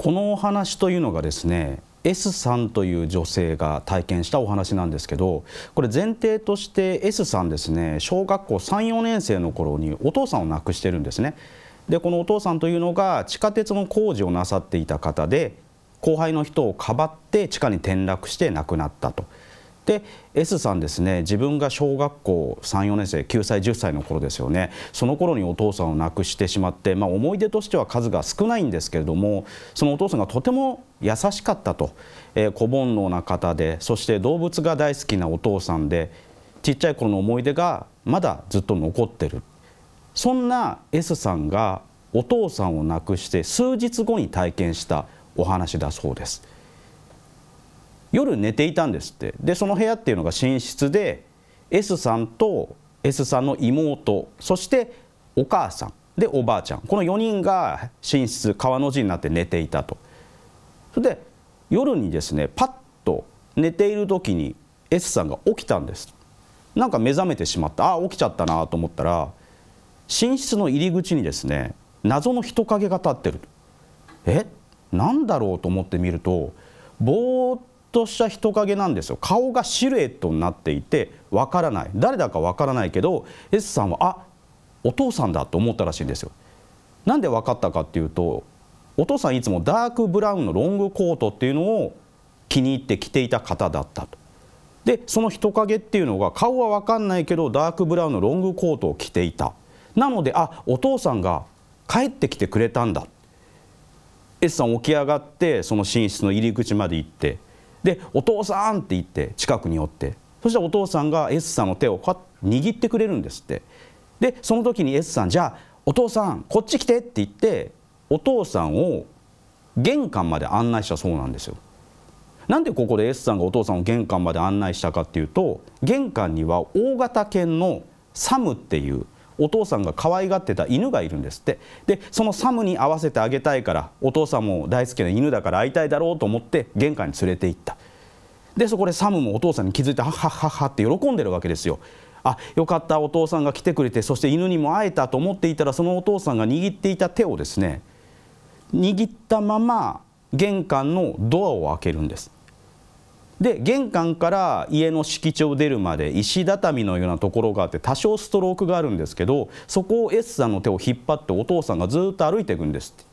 このお話というのがですね、S さんという女性が体験したお話なんですけど、これ前提として S さんですね、小学校3、4年生の頃にお父さんを亡くしてるんですね。でこのお父さんというのが地下鉄の工事をなさっていた方で、後輩の人をかばって地下に転落して亡くなったと。で S さんですね、自分が小学校3、4年生、9歳10歳の頃ですよね。その頃にお父さんを亡くしてしまって、思い出としては数が少ないんですけれども、そのお父さんがとても優しかったと、子煩悩な方で、そして動物が大好きなお父さんで、ちっちゃい頃の思い出がまだずっと残ってる。そんな S さんがお父さんを亡くして数日後に体験したお話だそうです。夜寝ていたんですって。でその部屋っていうのが寝室で、 S さんと S さんの妹、そしてお母さんでおばあちゃん、この4人が寝室川の字になって寝ていたと。それで夜にですね、パッと寝ている時に S さんが起きたんです。なんか目覚めてしまった、起きちゃったなと思ったら、寝室の入り口にですね、謎の人影が立ってる。なんだろうと思ってみると、ぼーっとした人影なんですよ。顔がシルエットになっていてわからない、誰だかわからないけど S さんはお父さんだと思ったらしいんですよ。なんでわかったかっていうと、お父さんいつもダークブラウンのロングコートっていうのを気に入って着ていた方だったと。でその人影っていうのが、顔はわかんないけどダークブラウンのロングコートを着ていた。なのでお父さんが帰ってきてくれたんだ。 S さん起き上がってその寝室の入り口まで行って、でお父さんって言って近くに寄って、そしたらお父さんが S さんの手を握ってくれるんですって。でその時に S さん、じゃあお父さんこっち来てって言って、お父さんを玄関まで案内したそうなんですよ。なんでここで S さんがお父さんを玄関まで案内したかっていうと、玄関には大型犬のサムっていうお父さんが可愛がってた犬がいるんですって。でそのサムに会わせてあげたいから、お父さんも大好きな犬だから会いたいだろうと思って玄関に連れて行った。でそこでサムもお父さんに気づいて、はっはっはっはって喜んでるわけですよ。よかった、お父さんが来てくれて、そして犬にも会えたと思っていたら、そのお父さんが握っていた手をですね、握ったまま玄関のドアを開けるんです。で玄関から家の敷地を出るまで石畳のようなところがあって、多少ストロークがあるんですけど、そこを S さんの手を引っ張ってお父さんがずっと歩いていくんですって。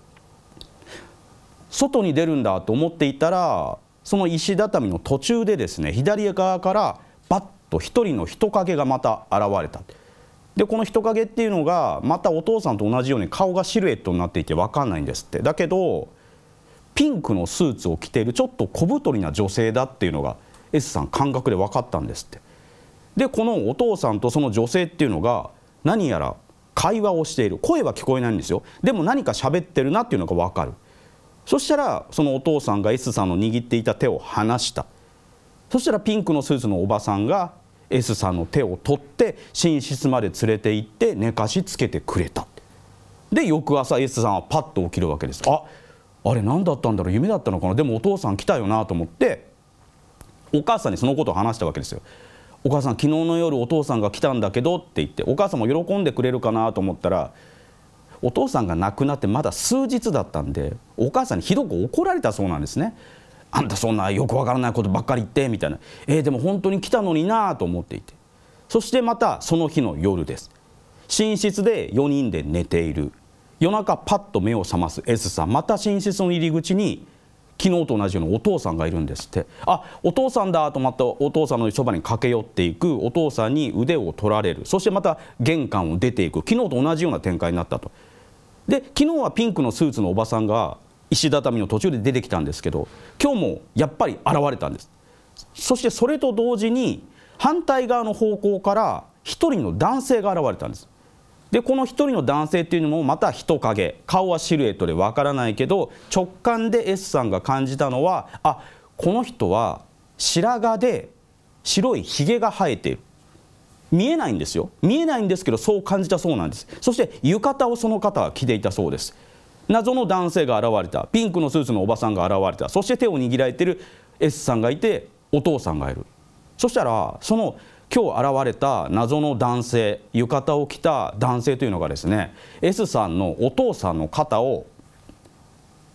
外に出るんだと思っていたら、その石畳の途中でですね、左側からバッと一人の人影がまた現れた。でこの人影っていうのがまたお父さんと同じように顔がシルエットになっていて分かんないんですって。だけどピンクのスーツを着ているちょっと小太りな女性だっていうのが S さん感覚で分かったんですって。でこのお父さんとその女性っていうのが何やら会話をしている。声は聞こえないんですよ。でも何か喋ってるなっていうのが分かる。そしたらそのお父さんが S さんの握っていた手を離した。そしたらピンクのスーツのおばさんが S さんの手を取って寝室まで連れて行って寝かしつけてくれた。で翌朝 S さんはパッと起きるわけです。あれ何だったんだろう、夢だったのかな、でもお父さん来たよなと思ってお母さんにそのことを話したわけですよ。お母さん昨日の夜お父さんが来たんだけどって言って、お母さんも喜んでくれるかなと思ったら、お父さんが亡くなってまだ数日だったんで、お母さんにひどく怒られたそうなんですね。あんたそんなよくわからないことばっかり言ってみたいな。でも本当に来たのになと思っていて、そしてまたその日の夜です。寝室で4人で寝ている。夜中パッと目を覚ます S さん、また寝室の入り口に昨日と同じようなお父さんがいるんですって。お父さんだと思ってお父さんのそばに駆け寄っていく。お父さんに腕を取られる。そしてまた玄関を出ていく。昨日と同じような展開になったと。で昨日はピンクのスーツのおばさんが石畳の途中で出てきたんですけど、今日もやっぱり現れたんです。そしてそれと同時に反対側の方向から一人の男性が現れたんです。でこの一人の男性っていうのもまた人影、顔はシルエットでわからないけど、直感で S さんが感じたのは、この人は白髪で白いひげが生えている。見えないんですよ。見えないんですけどそう感じたそうなんです。そして浴衣をその方は着ていたそうです。謎の男性が現れた。ピンクのスーツのおばさんが現れた。そして手を握られている S さんがいて、お父さんがいる。そしたらその今日現れた謎の男性、浴衣を着た男性というのがですね、 S さんのお父さんの肩を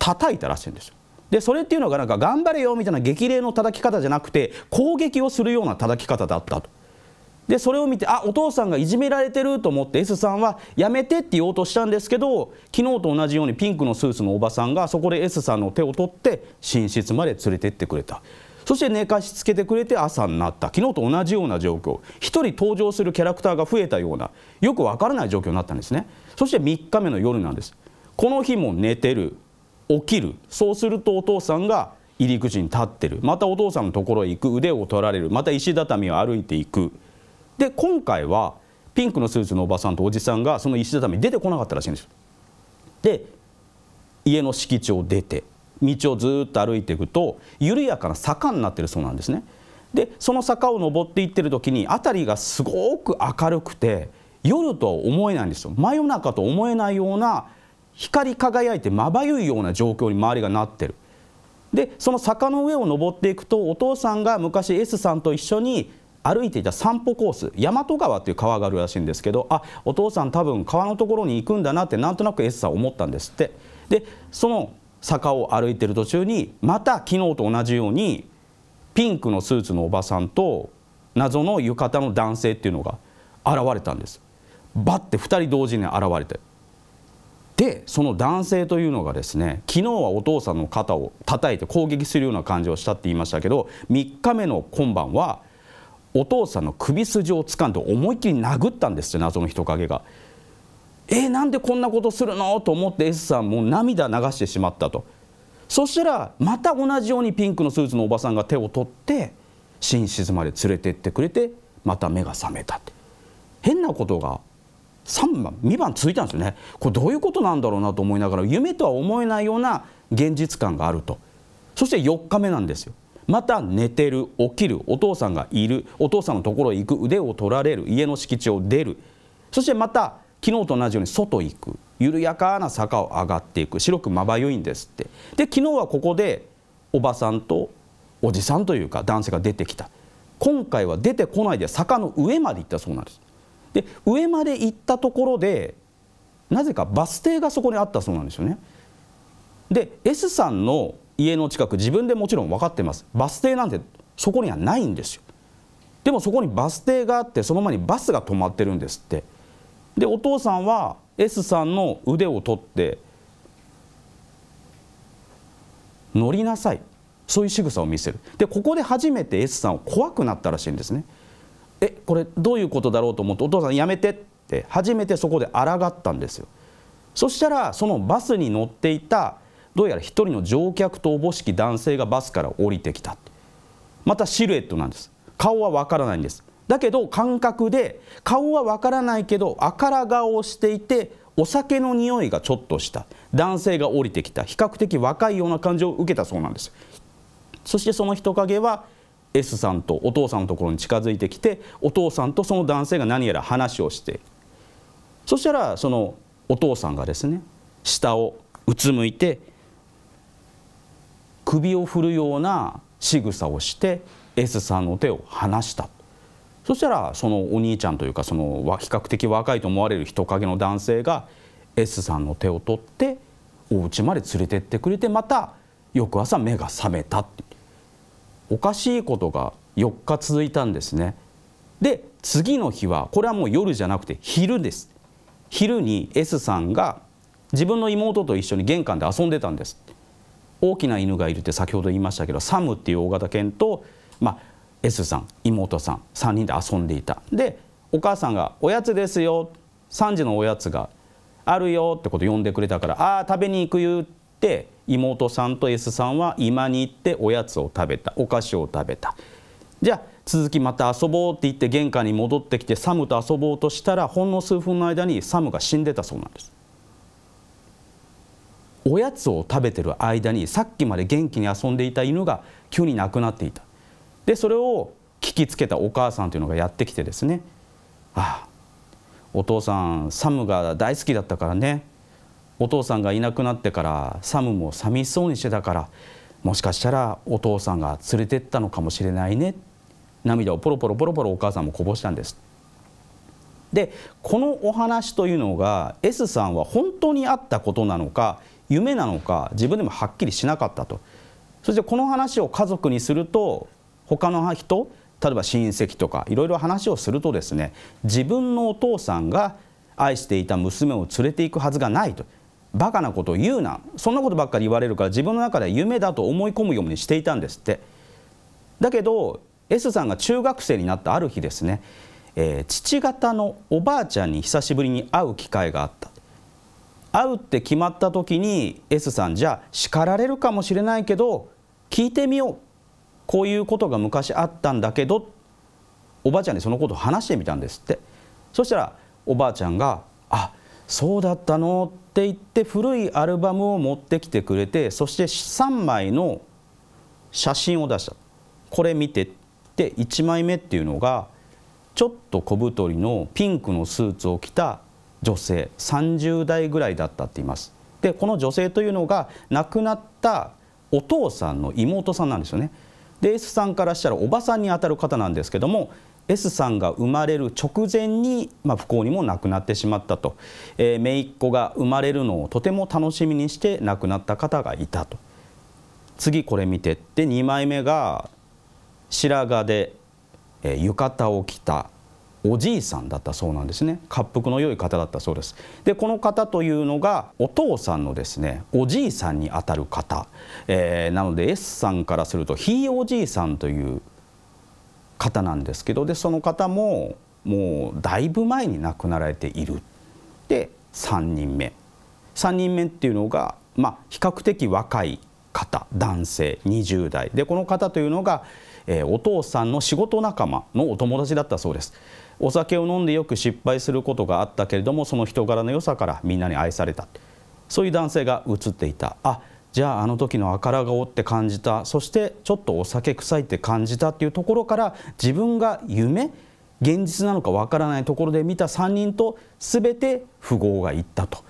叩いたらしいんですよ。でそれっていうのがなんか頑張れよみたいな激励の叩き方じゃなくて攻撃をするような叩き方だったと。でそれを見てお父さんがいじめられてると思って S さんはやめてって言おうとしたんですけど、昨日と同じようにピンクのスーツのおばさんがそこで S さんの手を取って寝室まで連れてってくれた。そして寝かしつけてくれて朝になった。昨日と同じような状況、一人登場するキャラクターが増えたようなよくわからない状況になったんですね。そして3日目の夜なんです。この日も寝てる、起きる。そうするとお父さんが入り口に立ってる。またお父さんのところへ行く。腕を取られる。また石畳を歩いていく。で今回はピンクのスーツのおばさんとおじさんがその石畳に出てこなかったらしいんですよ。で家の敷地を出て道をずっと歩いていくと緩やかな坂になっているそうなんですね。でその坂を登っていってる時に辺りがすごく明るくて夜とは思えないんですよ。真夜中と思えないような光り輝いてまばゆいような状況に周りがなってる。でその坂の上を登っていくとお父さんが昔 S さんと一緒に歩いていた散歩コース、大和川っていう川があるらしいんですけど、お父さん多分川のところに行くんだなってなんとなく S さん思ったんですって。でその坂を歩いてる途中にまた昨日と同じようにピンクのスーツのおばさんと謎の浴衣の男性っていうのが現れたんです。バッて2人同時に現れて、でその男性というのがですね、昨日はお父さんの肩を叩いて攻撃するような感じをしたって言いましたけど、3日目の今晩はお父さんの首筋を掴んで思いっきり殴ったんですよ、謎の人影が。なんでこんなことするのと思って S さんも涙流してしまったと。そしたらまた同じようにピンクのスーツのおばさんが手を取って寝室まで連れてってくれて、また目が覚めたって。変なことが3番2番続いたんですよね。これどういうことなんだろうなと思いながら、夢とは思えないような現実感があると。そして4日目なんですよ。また寝てる、起きる、お父さんがいる、お父さんのところへ行く、腕を取られる、家の敷地を出る、そしてまた昨日と同じように外行く、緩やかな坂を上がっていく。白くまばゆいんですって。で昨日はここでおばさんとおじさんというか男性が出てきた。今回は出てこないで坂の上まで行ったそうなんです。で上まで行ったところでなぜかバス停がそこにあったそうなんですよね。で S さんの家の近く、自分でもちろん分かってます。バス停なんてそこにはないんですよ。でもそこにバス停があって、その前にバスが止まってるんですって。でお父さんは S さんの腕を取って乗りなさい、そういう仕草を見せる。でここで初めて S さんは怖くなったらしいんですね。これどういうことだろうと思って、お父さんやめてって初めてそこで抗ったんですよ。そしたらそのバスに乗っていたどうやら一人の乗客とおぼしき男性がバスから降りてきた。またシルエットなんです。顔はわからないんです。だけど感覚で顔はわからないけどあから顔をしていて、お酒の匂いがちょっとした男性が降りてきた。比較的若いような感じを受けたそうなんです。そしてその人影は S さんとお父さんのところに近づいてきて、お父さんとその男性が何やら話をして、そしたらそのお父さんがですね、下をうつむいて首を振るような仕草をして S さんの手を離した。そしたらそのお兄ちゃんというか、その比較的若いと思われる人影の男性が S さんの手を取ってお家まで連れてってくれて、また翌朝目が覚めたって。おかしいことが4日続いたんですね。で次の日は、これはもう夜じゃなくて昼です。昼に S さんが自分の妹と一緒に玄関で遊んでたんです。大きな犬がいるって先ほど言いましたけど、サムっていう大型犬と、S さん妹さん3人で遊んでいた。でお母さんが「おやつですよ、3時のおやつがあるよ」ってことを呼んでくれたから「ああ食べに行くよ」って妹さんと S さんは居間に行っておやつを食べた、お菓子を食べた。じゃあ続きまた遊ぼうって言って玄関に戻ってきてサムと遊ぼうとしたら、ほんの数分の間にサムが死んでたそうなんです。おやつを食べてる間にさっきまで元気に遊んでいた犬が急に亡くなっていた。でそれを聞きつけたお母さんというのがやってきてですね、お父さんサムが大好きだったからね、お父さんがいなくなってからサムも寂しそうにしてたから、もしかしたらお父さんが連れてったのかもしれないね。涙をポロポロポロポロお母さんもこぼしたんです。でこのお話というのが S さんは本当にあったことなのか、 夢なのか自分でもはっきりしなかったと。そしてこの話を家族にすると、他の人、例えば親戚とかいろいろ話をするとですね、自分のお父さんが愛していた娘を連れていくはずがないと、バカなことを言うな、そんなことばっかり言われるから自分の中では夢だと思い込むようにしていたんですって。だけど S さんが中学生になったある日ですね、父方のおばあちゃんに久しぶりに会う機会があった。会うって決まった時に S さん、じゃあ叱られるかもしれないけど聞いてみよう、こういうことが昔あったんだけど、おばあちゃんにそのことを話してみたんですって。そしたらおばあちゃんが「あ、そうだったの」って言って古いアルバムを持ってきてくれて、そして3枚の写真を出した。これ見てって、1枚目っていうのがちょっと小太りのピンクのスーツを着た女性、30代ぐらいだったって言います。でこの女性というのが亡くなったお父さんの妹さんなんですよね。で S さんからしたらおばさんにあたる方なんですけども、 S さんが生まれる直前に、不幸にも亡くなってしまったと、姪っ子が生まれるのをとても楽しみにして亡くなった方がいたと。次これ見てって、2枚目が白髪で、浴衣を着たおじいさんだったそうなんですね。恰幅の良い方だったそうです。でこの方というのがお父さんのですね、おじいさんにあたる方、なので S さんからするとひいおじいさんという方なんですけど、でその方ももうだいぶ前に亡くなられている。で3人目っていうのが、比較的若い方、男性20代で、この方というのが、お父さんの仕事仲間のお友達だったそうです。お酒を飲んでよく失敗することがあったけれども、その人柄の良さからみんなに愛された、そういう男性が映っていた。あ、じゃああの時の赤ら顔って感じた、そしてちょっとお酒臭いって感じたっていうところから、自分が夢現実なのかわからないところで見た3人と全て符合がいったと。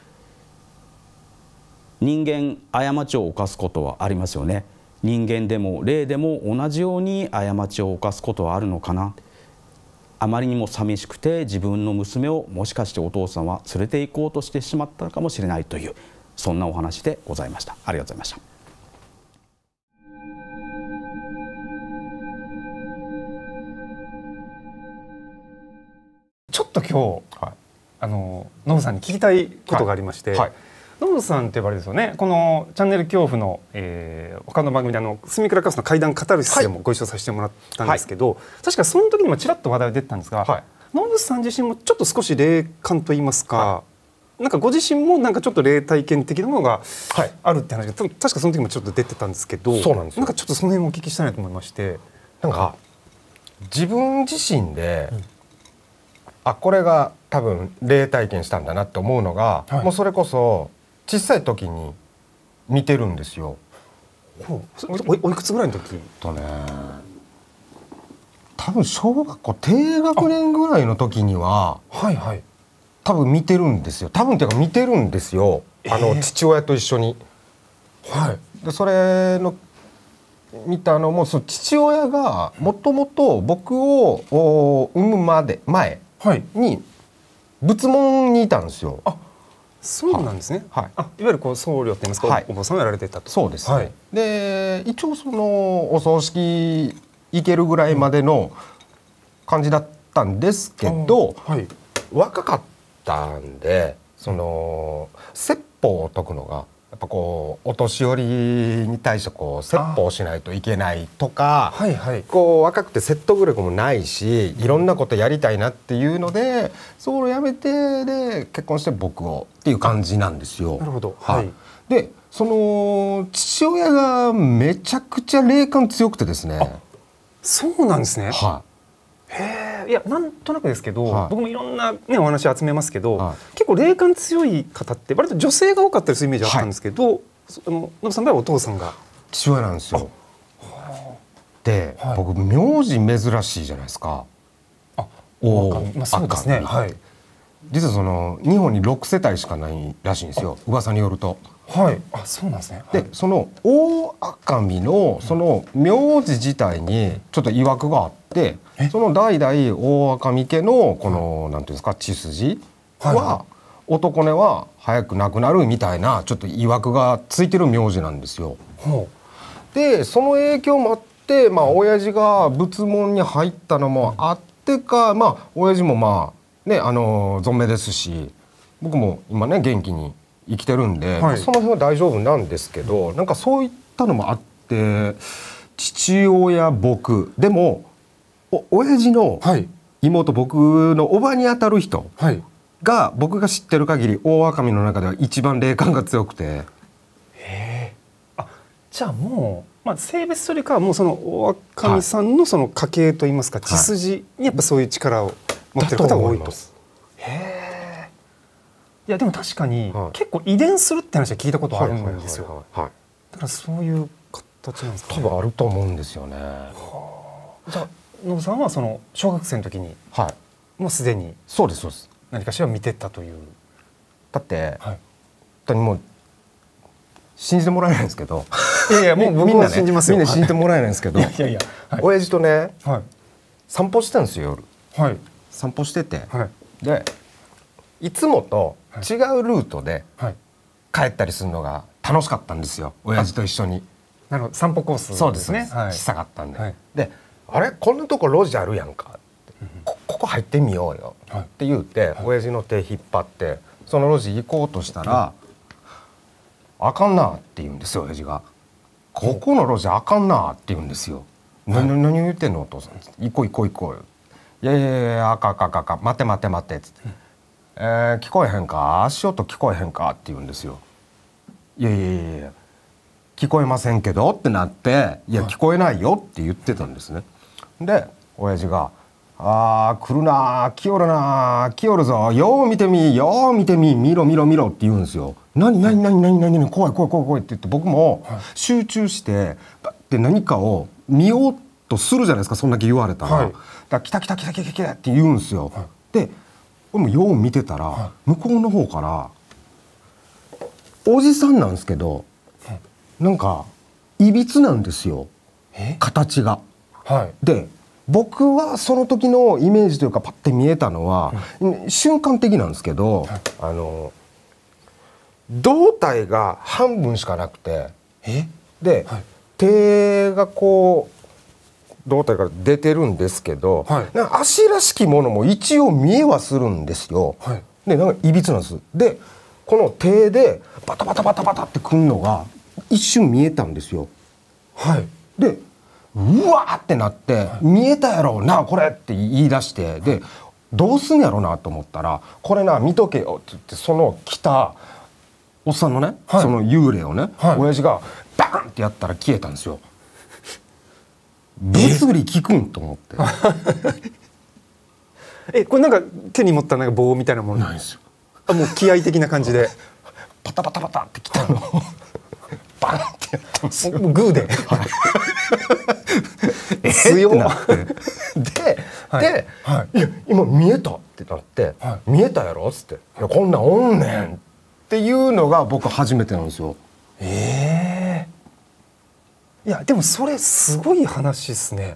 人間過ちを犯すことはありますよね。人間でも霊でも同じように過ちを犯すことはあるのかな。あまりにも寂しくて自分の娘をもしかしてお父さんは連れて行こうとしてしまったかもしれないという、そんなお話でございました。ありがとうございました。 ちょっと今日、ノブさんに聞きたいことがありまして、ノブさんって言われるんですよね。このチャンネル恐怖の、他の番組で住倉カフスの怪談カタルシスでもご一緒させてもらったんですけど、確かその時にもちらっと話題が出てたんですが、ノブさん自身もちょっと少し霊感といいますか、なんかご自身もなんかちょっと霊体験的なものがあるって話が、確かその時もちょっと出てたんですけど、なんかちょっとその辺をお聞きしたいなと思いまして。 なんか自分自身で、これが多分霊体験したんだなって思うのが、もうそれこそ小さい時に見てるんですよ。 おいくつぐらいの時？ 多分小学校低学年ぐらいの時には多分見てるんですよ。多分っていうか見てるんですよ。父親と一緒に。でそれの見たのも、その父親がもともと僕を産む前に仏門にいたんですよ。 そうなんですね。いわゆるこう僧侶って言いますか、お坊さんをやられてたと。 そうですね。で一応そのお葬式行けるぐらいまでの感じだったんですけど、若かったんで、その説法を解くのがやっぱこうお年寄りに対してこう説法しないといけないとか、こう若くて説得力もないし、いろんなことやりたいなっていうので、それをやめてで結婚して僕をっていう感じなんですよ。 なるほど。 でその父親がめちゃくちゃ霊感強くてですね。 そうなんですね。へえ。いや、なんとなくですけど、僕もいろんなねお話集めますけど、結構霊感強い方って割と女性が多かったりするイメージあったんですけど、ノブさんの場合はお父さんが父親なんですよ。で、僕名字珍しいじゃないですか。 そうですね。 実はその日本に6世帯しかないらしいんですよ、噂によると。 そうなんですね。 でその大赤身のその名字自体にちょっと曰くがあって、その代々大赤身家のこのなんていうんですか、血筋は男根は早く亡くなるみたいなちょっと曰くがついてる名字なんですよ。でその影響もあって、親父が仏門に入ったのもあってか、親父も存命ですし、僕も今ね元気に生きてるんで、その辺は大丈夫なんですけど、なんかそういったのもあって、父親僕でも親父の妹、僕のおばにあたる人が、僕が知ってる限り大赤身の中では一番霊感が強くて。 じゃあもう、性別というかもうその大赤身さんのその家系といいますか、血筋にやっぱそういう力を持ってる方が多いと。いやでも確かに結構遺伝するって話は聞いたことあるんですよ。だからそういう形なんですかね。 多分あると思うんですよね。 じゃあノブさんはその小学生の時にもうすでに何かしら見てたという。 だって本当にもう信じてもらえないんですけど、 いやいやもう僕は信じますよ。 みんな信じてもらえないんですけど、親父とね散歩してたんですよ、夜。散歩してて、でいつもと違うルートで帰ったりするのが楽しかったんですよ、親父と一緒に。 なるほど、散歩コースですね。 したかったんで、であれこんなとこ路地あるやんか、ここ入ってみようよって言って親父の手引っ張ってその路地行こうとしたら、あかんなって言うんですよ親父が。ここの路地あかんなって言うんですよ。何言ってんのお父さん、行こう行こう行こうよ。いやいやいや、あかんあかんあかん、待て待て待てっつって、聞こえへんか、足音聞こえへんかって言うんですよ。いやいやいや聞こえませんけどってなって、いや聞こえないよって言ってたんですね。で親父が来るな、来よるな、来よるぞ、よう見てみ、よう見てみ、見ろ見ろ見ろって言うんですよ。何怖い怖い怖い怖いって言って、僕も集中してバッて何かを見ようとするじゃないですか、そんだけ言われたら。だから来た来た来た来た来たって言うんですよ。で俺もよう見てたら、向こうの方からおじさんなんですけど、なんかいびつなんですよ、形が。で僕はその時のイメージというかパッて見えたのは、瞬間的なんですけど、胴体が半分しかなくて、で、手がこう胴体から出てるんですけど、なんか足らしきものも一応見えはするんですよ。でなんかいびつなんです。でこの手でバタバタバタバタってくんのが一瞬見えたんですよ。でうわーってなって、見えたやろなこれって言い出して、でどうすんやろなと思ったら、これな見とけよって言って、その来たおっさんのね、その幽霊をね、親父がバーンってやったら消えたんですよ。物理効くんと思って。 これなんか手に持ったなんか棒みたいなものないですよ。 もう気合的な感じでパタパタパタってきたのをバンってやったんですよ。 グーで強っでいや今見えたってなって、見えたやろっつって、いやこんなんおんねんっていうのが僕初めてなんですよ。 いやでもそれすごい話ですね。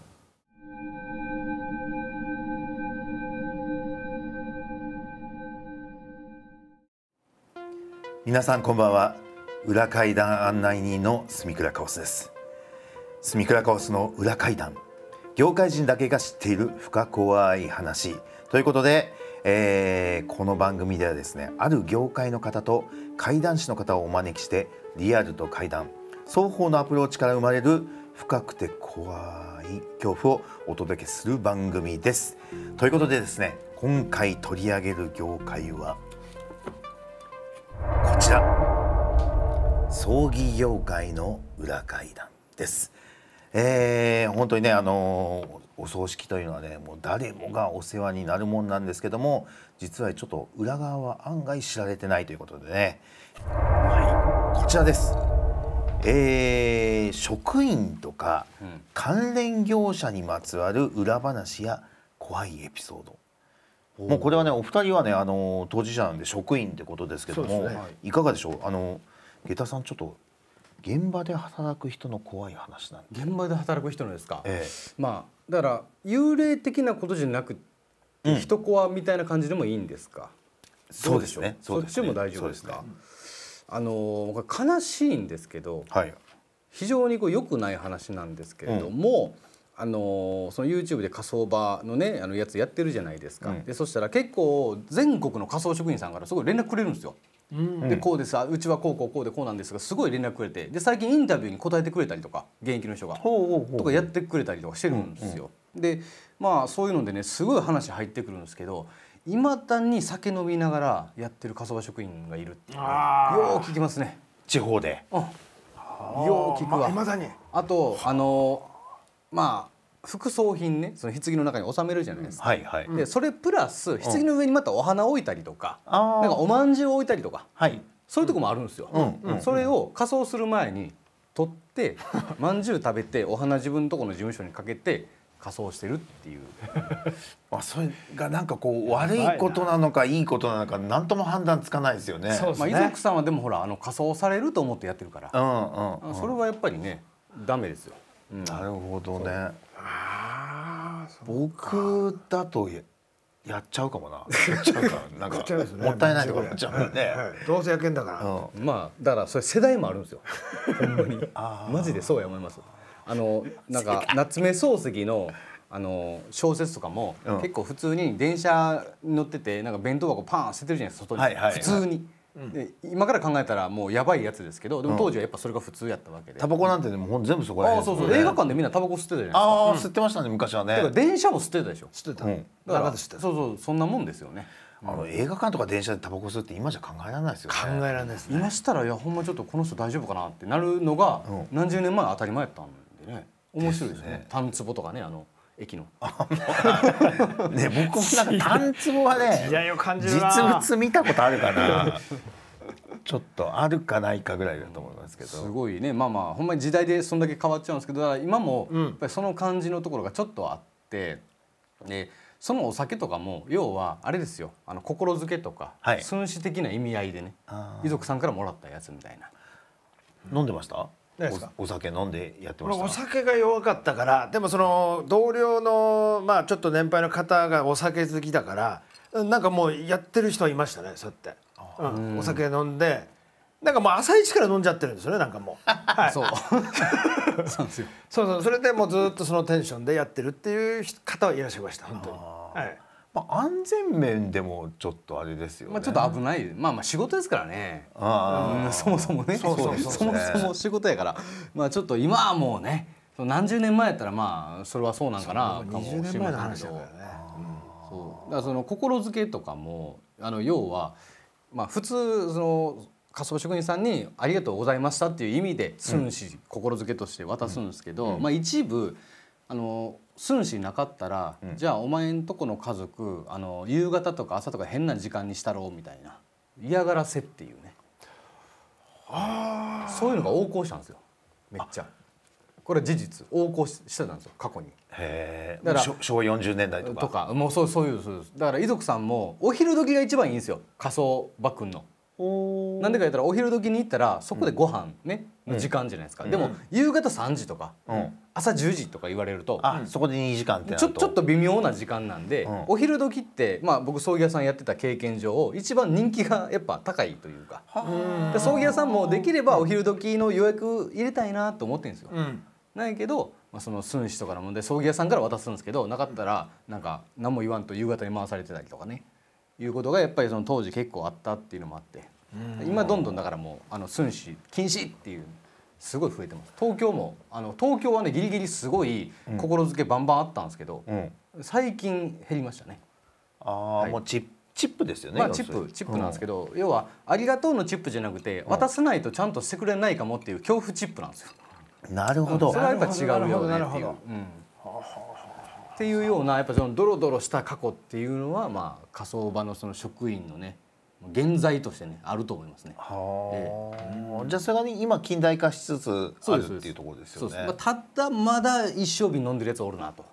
皆さんこんばんは。裏階段案内人の住倉カオスです。住倉カオスの裏階段、業界人だけが知っている深怖い話ということで、この番組ではですね、ある業界の方と怪談師の方をお招きして、リアルと怪談双方のアプローチから生まれる深くて怖い恐怖をお届けする番組です。ということでですね、今回取り上げる業界はこちら、葬儀業界の裏階段です。本当にね、お葬式というのはね、もう誰もがお世話になるもんなんですけども、実はちょっと裏側は案外知られてないということでね、こちらです。職員とか関連業者にまつわる裏話や怖いエピソード。もうこれはね、お二人はね、当事者なんで職員ってことですけども、いかがでしょう。下駄さん、ちょっと現場で働く人の怖い話なんで。 現場で働く人のですか。だから幽霊的なことじゃなくて、人コアみたいな感じでもいいんですか。 そうですね。 そっちも大丈夫ですか。これ悲しいんですけど、非常に良くない話なんですけれども、その YouTube で火葬場のねやつやってるじゃないですか。でそしたら結構全国の火葬職員さんからすごい連絡くれるんですよ。でこうです、うちはこうでこうなんですが、すごい連絡くれて、で最近インタビューに答えてくれたりとか、現役の人がとかやってくれたりとかしてるんですよ。でまあそういうのでね、すごい話入ってくるんですけど、いまだに酒飲みながらやってる火葬場職員がいるっていう、よう聞きますね、 地方で。 よう聞くわ。 未だに。 あとまあ副葬品ね、その棺の中に収めるじゃないですか。でそれプラス棺の上にまたお花を置いたりとか、なんかお饅頭を置いたりとか、そういうとこもあるんですよ。それを火葬する前に取って饅頭食べてお花自分のとこの事務所にかけて火葬してるっていう。 それがなんかこう悪いことなのかいいことなのか何とも判断つかないですよね。 遺族さんはでもほら火葬されると思ってやってるから、それはやっぱりねダメですよ。 なるほどね。僕だとやっちゃうかもな。やっちゃうかなんかもったいないとか思っちゃうね。 どうせやけんだから。 まあだからそれ世代もあるんですよ。ほんまにマジでそうや思います。なんか夏目漱石の小説とかも結構普通に電車に乗っててなんか弁当箱パン捨ててるじゃないですか、外に普通に。で今から考えたらもうやばいやつですけど、でも当時はやっぱそれが普通やったわけで。 タバコなんてねもう全部そこら辺。 そう映画館でみんなタバコ吸ってたじゃないですか。 吸ってましたね昔はね。 だから電車も吸ってたでしょ。 吸ってた。 だからそうそんなもんですよね。 映画館とか電車でタバコ吸うって今じゃ考えられないですよね。 考えられないですね。 今したらいやほんまちょっとこの人大丈夫かなってなるのが何十年前当たり前やったんでね。面白いですね。タンツボとかね、駅の。 ね、僕もなんかタンツボはね、実物見たことあるかな。ちょっとあるかないかぐらいだと思いますけど。 すごいね、まあほんまに時代でそんだけ変わっちゃうんですけど、だから今もやっぱりその感じのところがちょっとあって、でそのお酒とかも要はあれですよ、心づけとか寸志的な意味合いでね、遺族さんからもらったやつみたいな。 飲んでました？お酒飲んでやってました。 お酒が弱かったから。でもその同僚のちょっと年配の方がお酒好きだからなんかもうやってる人はいましたね。そうやって、お酒飲んでなんかもう朝一から飲んじゃってるんですよね。なんかもうそうそうですよ。そうそれでもうずっとそのテンションでやってるっていう方はいらっしゃいました本当に。 安全面でもちょっとあれですよね。 ちょっと危ない。仕事ですからね。そもそもね。そもそも仕事やから。ちょっと今はもうね、何十年前やったらそれはそうなんかなかもしれないけど。そうだからその心づけとかも要は普通火葬職人さんにありがとうございましたっていう意味で寸志心づけとして渡すんですけど、一部寸志なかったら、じゃあお前んとこの家族夕方とか朝とか変な時間にしたろうみたいな嫌がらせっていうね、そういうのが横行したんですよ。めっちゃこれは事実横行してたんですよ過去に。 だから昭和40年代とかもうそういうだから遺族さんもお昼時が一番いいんですよ、火葬場くんの。なんでか言ったらお昼時に行ったらそこでご飯ねの時間じゃないですか。でも夕方3時とか朝10時とか言われるとそこで2時間ってちょっと微妙な時間なんで、お昼時って僕葬儀屋さんやってた経験上一番人気がやっぱ高いというか、葬儀屋さんもできればお昼時の予約入れたいなと思ってるんですよ。なんやけどその寸志とかの問題葬儀屋さんから渡すんですけど、なかったらなんか何も言わんと夕方に回されてたりとかね、いうことがやっぱりその当時結構あったっていうのもあって、今どんどんだからもう寸志禁止っていうすごい増えてます。東京も東京はねギリギリすごい心づけバンバンあったんですけど、最近減りましたね。 もうチップですよね。 チップなんですけど、要はありがとうのチップじゃなくて渡さないとちゃんとしてくれないかもっていう恐怖チップなんですよ。 なるほど。 それはやっぱ違うよねっていう。っていうようなやっぱそのドロドロした過去っていうのは火葬場のその職員のね現在としてねあると思いますね。 じゃあそれが今近代化しつつあるっていうところですよね。 ただまだ一升瓶飲んでるやつおるなと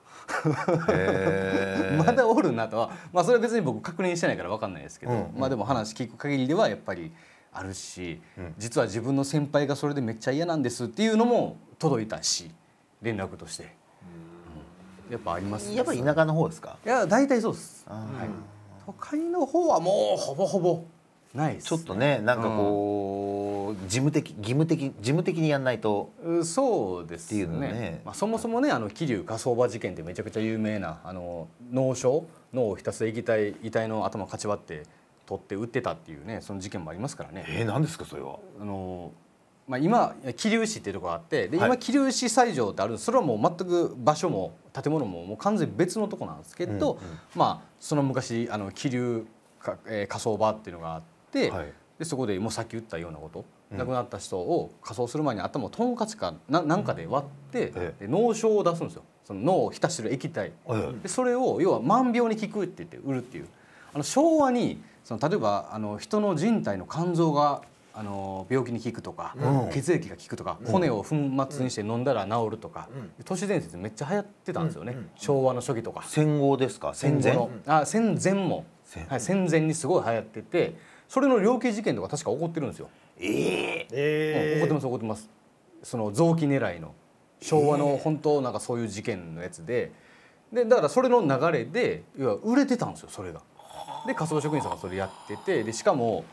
まだおるなとはそれは別に僕確認してないから分かんないですけど、でも話聞く限りではやっぱりあるし、実は自分の先輩がそれでめっちゃ嫌なんですっていうのも届いたし連絡として。やっぱあります。 やっぱ田舎の方ですか？ いや大体そうです。 都会の方はもうほぼほぼないです、 ちょっとねなんかこう、義務的にやんないとそうですっていうのね。 そもそもね桐生火葬場事件ってめちゃくちゃ有名な脳をひたすら遺体の頭かち割って取って売ってたっていうねその事件もありますからね。 何ですかそれは。 今桐生市っていうところがあってで、今桐生市西条ってあるんです。それはもう全く場所も建物ももう完全に別のとこなんですけど、その昔桐生火葬場っていうのがあって、でそこでもうさっき言ったようなこと、亡くなった人を火葬する前に頭をトンカチかなんかで割って、脳症を出すんですよ。その脳を浸してる液体、でそれを要は万病に効くって言って売るっていう。昭和に例えば人の人体の肝臓が病気に効くとか、血液が効くとか、骨を粉末にして飲んだら治るとか、都市伝説めっちゃ流行ってたんですよね、昭和の初期とか。 戦後ですか？戦前も、戦前にすごい流行ってて、それの猟奇事件とか確か起こってるんですよ。起こってます。その臓器狙いの昭和の本当なんかそういう事件のやつで、だからそれの流れで要は売れてたんですよそれが。で火葬職員さんがそれやってて、でしかも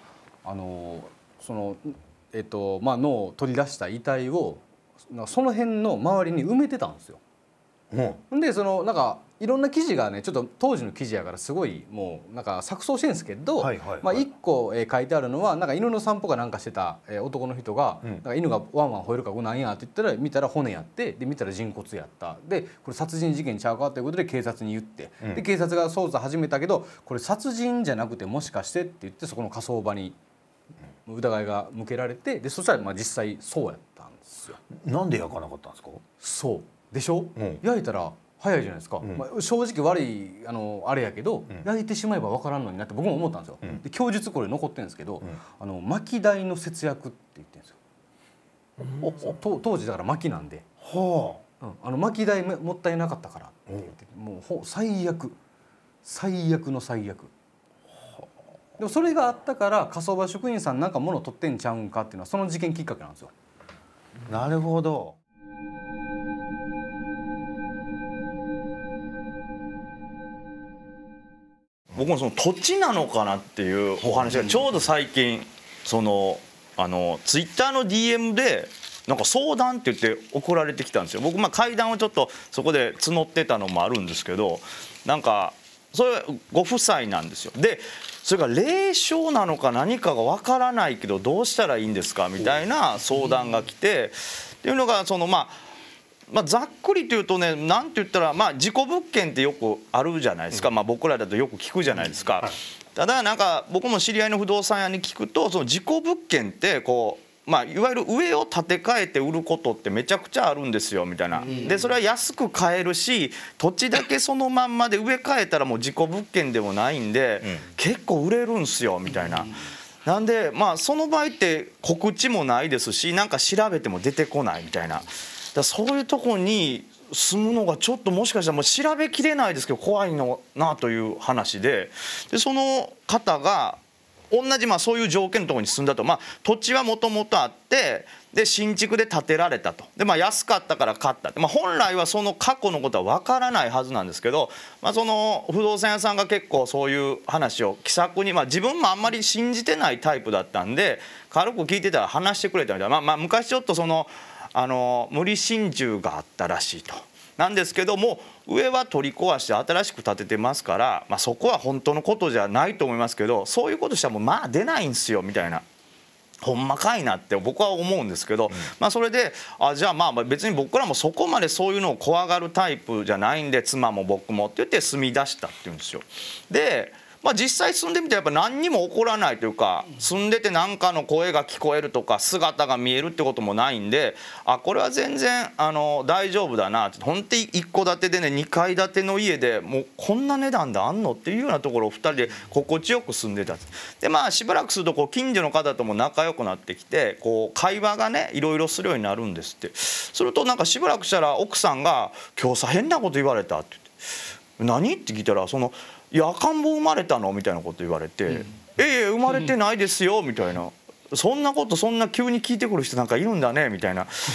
脳を取り出した遺体をその辺の周りに埋めてたんですよ。でなんかいろんな記事がね、ちょっと当時の記事やからすごいもうなんか錯綜してるんですけど、一個書いてあるのはなんか犬の散歩かなんかしてた男の人が、なんか犬がワンワン吠えるからなんやって言ったら見たら骨やって、で見たら人骨やった、でこれ殺人事件ちゃうかということで警察に言って、で警察が捜査始めたけどこれ殺人じゃなくてもしかしてって言って、そこの火葬場に疑いが向けられて、でそしたら実際そうやったんですよ。 なんで焼かなかったんですか？ そうでしょ、焼いたら早いじゃないですか、正直悪いあれやけど、焼いてしまえば分からんのになって僕も思ったんですよ。で供述これ残ってるんですけど、薪代の節約って言ってるんですよ。当時だから薪なんで、薪代もったいなかったからって言って、もう最悪の最悪。でもそれがあったから火葬場職員さんなんか物取ってんちゃうんかっていうのはその事件きっかけなんですよ。 なるほど。 僕もその土地なのかなっていうお話がちょうど最近ツイッターの DM でなんか相談って言って送られてきたんですよ。僕階段をちょっとそこで募ってたのもあるんですけど、なんかそれご夫妻なんですよ。でそれが霊障なのか何かがわからないけどどうしたらいいんですかみたいな相談が来て、っていうのがざっくりというとね、なんて言ったら事故物件ってよくあるじゃないですか、僕らだとよく聞くじゃないですか。ただなんか僕も知り合いの不動産屋に聞くと、その事故物件っていわゆる上を建て替えて売ることってめちゃくちゃあるんですよみたいな。でそれは安く買えるし、土地だけそのまんまで植え替えたらもう事故物件でもないんで、結構売れるんすよみたいな。なんでその場合って告知もないですし、なんか調べても出てこないみたいな。そういうとこに住むのがちょっともしかしたらもう調べきれないですけど怖いのなという話で、その方が同じそういう条件のところに住んだと。土地はもともとあって、で新築で建てられたと。で安かったから買ったって、本来はその過去のことは分からないはずなんですけど、その不動産屋さんが結構そういう話を気さくに、自分もあんまり信じてないタイプだったんで軽く聞いてたら話してくれたみたいな。昔ちょっと無理心中があったらしいと。なんですけども上は取り壊して新しく建ててますから、そこは本当のことじゃないと思いますけど、そういうことしたらもう出ないんですよみたいな。ほんまかいなって僕は思うんですけど、それでじゃあ別に僕らもそこまでそういうのを怖がるタイプじゃないんで、妻も僕もって言って住み出したって言うんですよ。で実際住んでみてやっぱ何にも起こらないというか、住んでて何かの声が聞こえるとか姿が見えるってこともないんで、これは全然大丈夫だなって。本当に一戸建てでね、2階建ての家でもうこんな値段であんのっていうようなところを2人で心地よく住んでた。でしばらくすると近所の方とも仲良くなってきて、会話がねいろいろするようになるんですって。するとなんかしばらくしたら奥さんが「今日さ変なこと言われた」って言って「何?」って聞いたらいや赤ん坊生まれたのみたいなこと言われて「生まれてないですよ」みたいな。そんなことそんな急に聞いてくる人なんかいるんだねみたいな。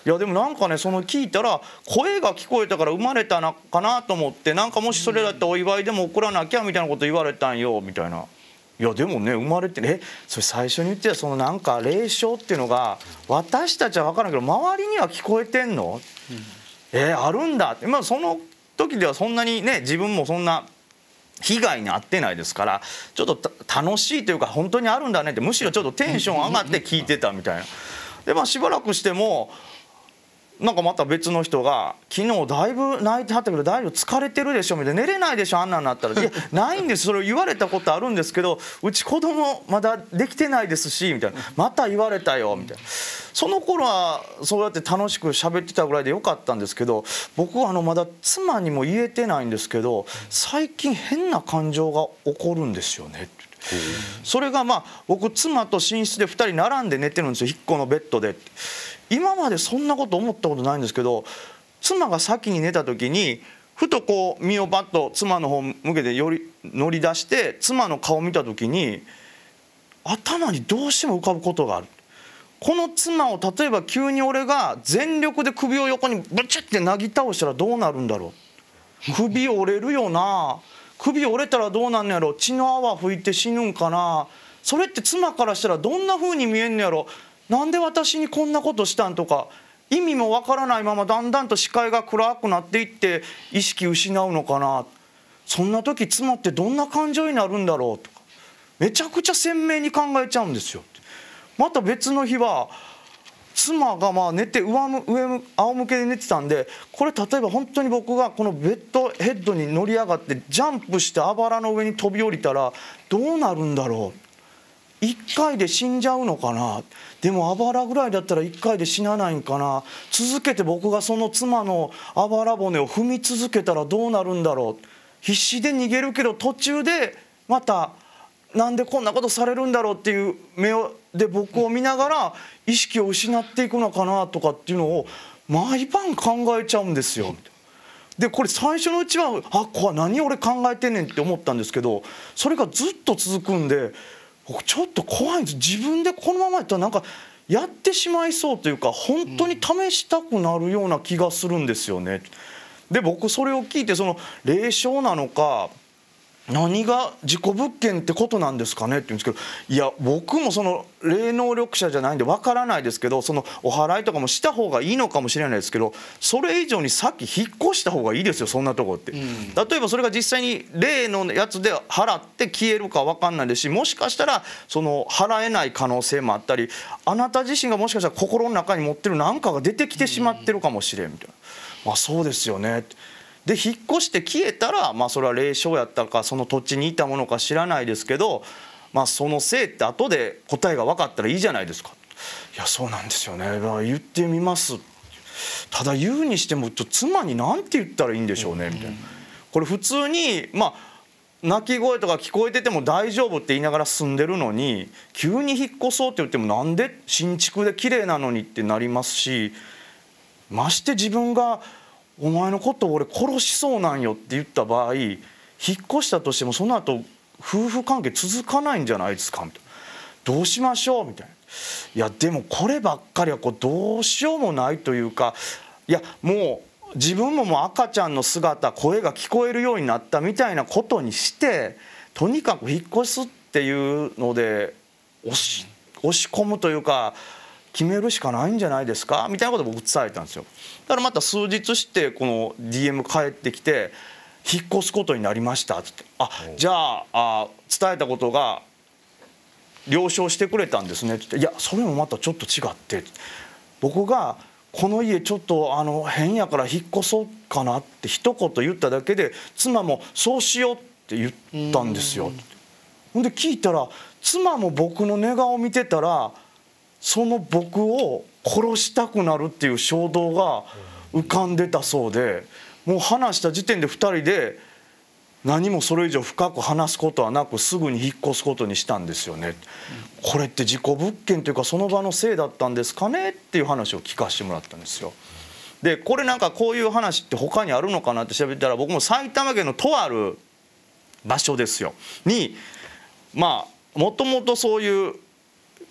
いやでもなんかねその聞いたら声が聞こえたから生まれたのかなと思って、なんかもしそれだったらお祝いでも送らなきゃみたいなこと言われたんよみたいな。いやでもね生まれてね、それ最初に言ってたそのなんか霊障っていうのが私たちは分からんけど周りには聞こえてんの、あるんだって、まあその時ではそんなにね自分もそんな被害に遭ってないですから、ちょっと楽しいというか本当にあるんだねって、むしろちょっとテンション上がって聞いてたみたいな。でまあしばらくしてもなんかまた別の人が「昨日だいぶ泣いてはったけど大丈夫疲れてるでしょ」みたいな「寝れないでしょあんなんなったら」「いやないんです、それを言われたことあるんですけどうち子供まだできてないですし」みたいな「また言われたよ」みたいな。その頃はそうやって楽しく喋ってたぐらいでよかったんですけど、僕はまだ妻にも言えてないんですけど最近変な感情が起こるんですよねって。それがまあ僕妻と寝室で2人並んで寝てるんですよ、1個のベッドで。今までそんなこと思ったことないんですけど、妻が先に寝た時にふとこう身をバッと妻の方向けて乗り出して妻の顔を見た時に頭にどうしても浮かぶことがある。この妻を例えば急に俺が全力で首を横にブチッてなぎ倒したらどうなるんだろう。首折れるよな。首折れたらどうなんのやろ。血の泡吹いて死ぬんかな。それって妻からしたらどんな風に見えんのやろ。なんで私にこんなことしたんとか意味もわからないままだんだんと視界が暗くなっていって意識失うのかな。そんな時妻ってどんな感情になるんだろうとかめちゃくちゃ鮮明に考えちゃうんですよ。また別の日は妻がまあ寝て仰向けで寝てたんで、これ例えば本当に僕がこのベッドヘッドに乗り上がってジャンプしてあばらの上に飛び降りたらどうなるんだろう。1回で死んじゃうのかな。でもあばらぐらいだったら1回で死なないんかな。続けて僕がその妻のあばら骨を踏み続けたらどうなるんだろう。必死で逃げるけど途中でまたなんでこんなことされるんだろうっていう目で僕を見ながら意識を失っていくのかなとかっていうのを毎晩考えちゃうんですよ。でこれ最初のうちはこれ何俺考えてんねんって思ったんですけど、それがずっと続くんで僕ちょっと怖いんです。自分でこのままやったらなんかやってしまいそうというか本当に試したくなるような気がするんですよね。で僕それを聞いてその霊障なのか何が事故物件ってことなんですかねって言うんですけど、いや僕もその霊能力者じゃないんでわからないですけど、そのお祓いとかもした方がいいのかもしれないですけど、それ以上にさっき引っ越した方がいいですよそんなとこって。例えばそれが実際に霊のやつで払って消えるかわかんないですし、もしかしたらその払えない可能性もあったり、あなた自身がもしかしたら心の中に持ってる何かが出てきてしまってるかもしれんみたいな。まあそうですよね。で引っ越して消えたらまあそれは霊障やったかその土地にいたものか知らないですけど、まあそのせいって後で答えが分かったらいいじゃないですか。いやそうなんですよね、言ってみます。ただ言うにしても妻に何て言ったらいいんでしょうねみたいな。これ普通にまあ泣き声とか聞こえてても大丈夫って言いながら住んでるのに急に引っ越そうって言ってもなんで新築で綺麗なのにってなりますし、まして自分がお前のことを俺殺しそうなんよって言った場合引っ越したとしてもその後夫婦関係続かないんじゃないですかみたいな。どうしましょうみたいな。いやでもこればっかりはどうしようもないというか、いやもう自分ももう赤ちゃんの姿声が聞こえるようになったみたいなことにしてとにかく引っ越すっていうので押し込むというか決めるしかないんじゃないですかみたいなことを僕伝えたんですよ。だからまた数日してこの DM 返ってきて引っ越すことになりましたって。じゃあ伝えたことが了承してくれたんですねって言って、いやそれもまたちょっと違って僕がこの家ちょっと変やから引っ越そうかなって一言言っただけで妻もそうしようって言ったんですよ。ほんで聞いたら妻も僕の寝顔を見てたらその僕を殺したくなるっていう衝動が浮かんでたそうで、もう話した時点で2人で何もそれ以上深く話すことはなくすぐに引っ越すことにしたんですよね。これって事故物件というかその場のせいだったんですかねっていう話を聞かせてもらったんですよ。でこれなんかこういう話って他にあるのかなって調べたら、僕も埼玉県のとある場所ですよにまあもともとそういう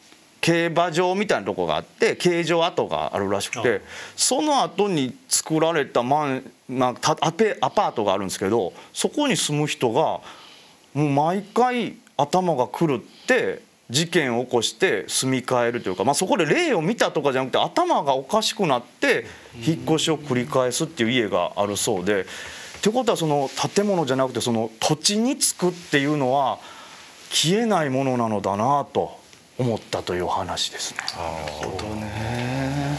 競馬場みたいなとこがあって競場跡があるらしくて、その後に作られたアパートがあるんですけど、そこに住む人がもう毎回頭が狂って事件を起こして住み替えるというか、そこで霊を見たとかじゃなくて頭がおかしくなって引っ越しを繰り返すっていう家があるそうで、ってことはその建物じゃなくてその土地につくっていうのは消えないものなのだなと思ったという話ですね。 なるほどね。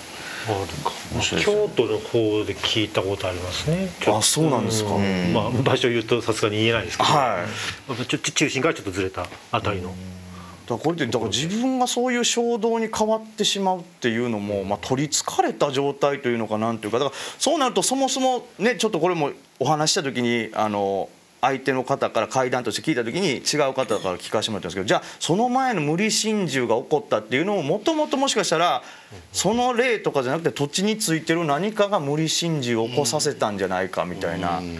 京都の方で聞いたことありますね。 あ、そうなんですか。 場所言うとさすがに言えないですけど、中心からちょっとずれたあたりの。 これってだから自分がそういう衝動に変わってしまうっていうのも、取りつかれた状態というのかなんていうか、だからそうなるとそもそもね、ちょっとこれもお話した時に相手の方から怪談として聞いた時に違う方から聞かせてもらったんですけど、じゃあその前の無理心中が起こったっていうのももともともしかしたらその霊とかじゃなくて土地についてる何かが無理心中を起こさせたんじゃないかみたいな。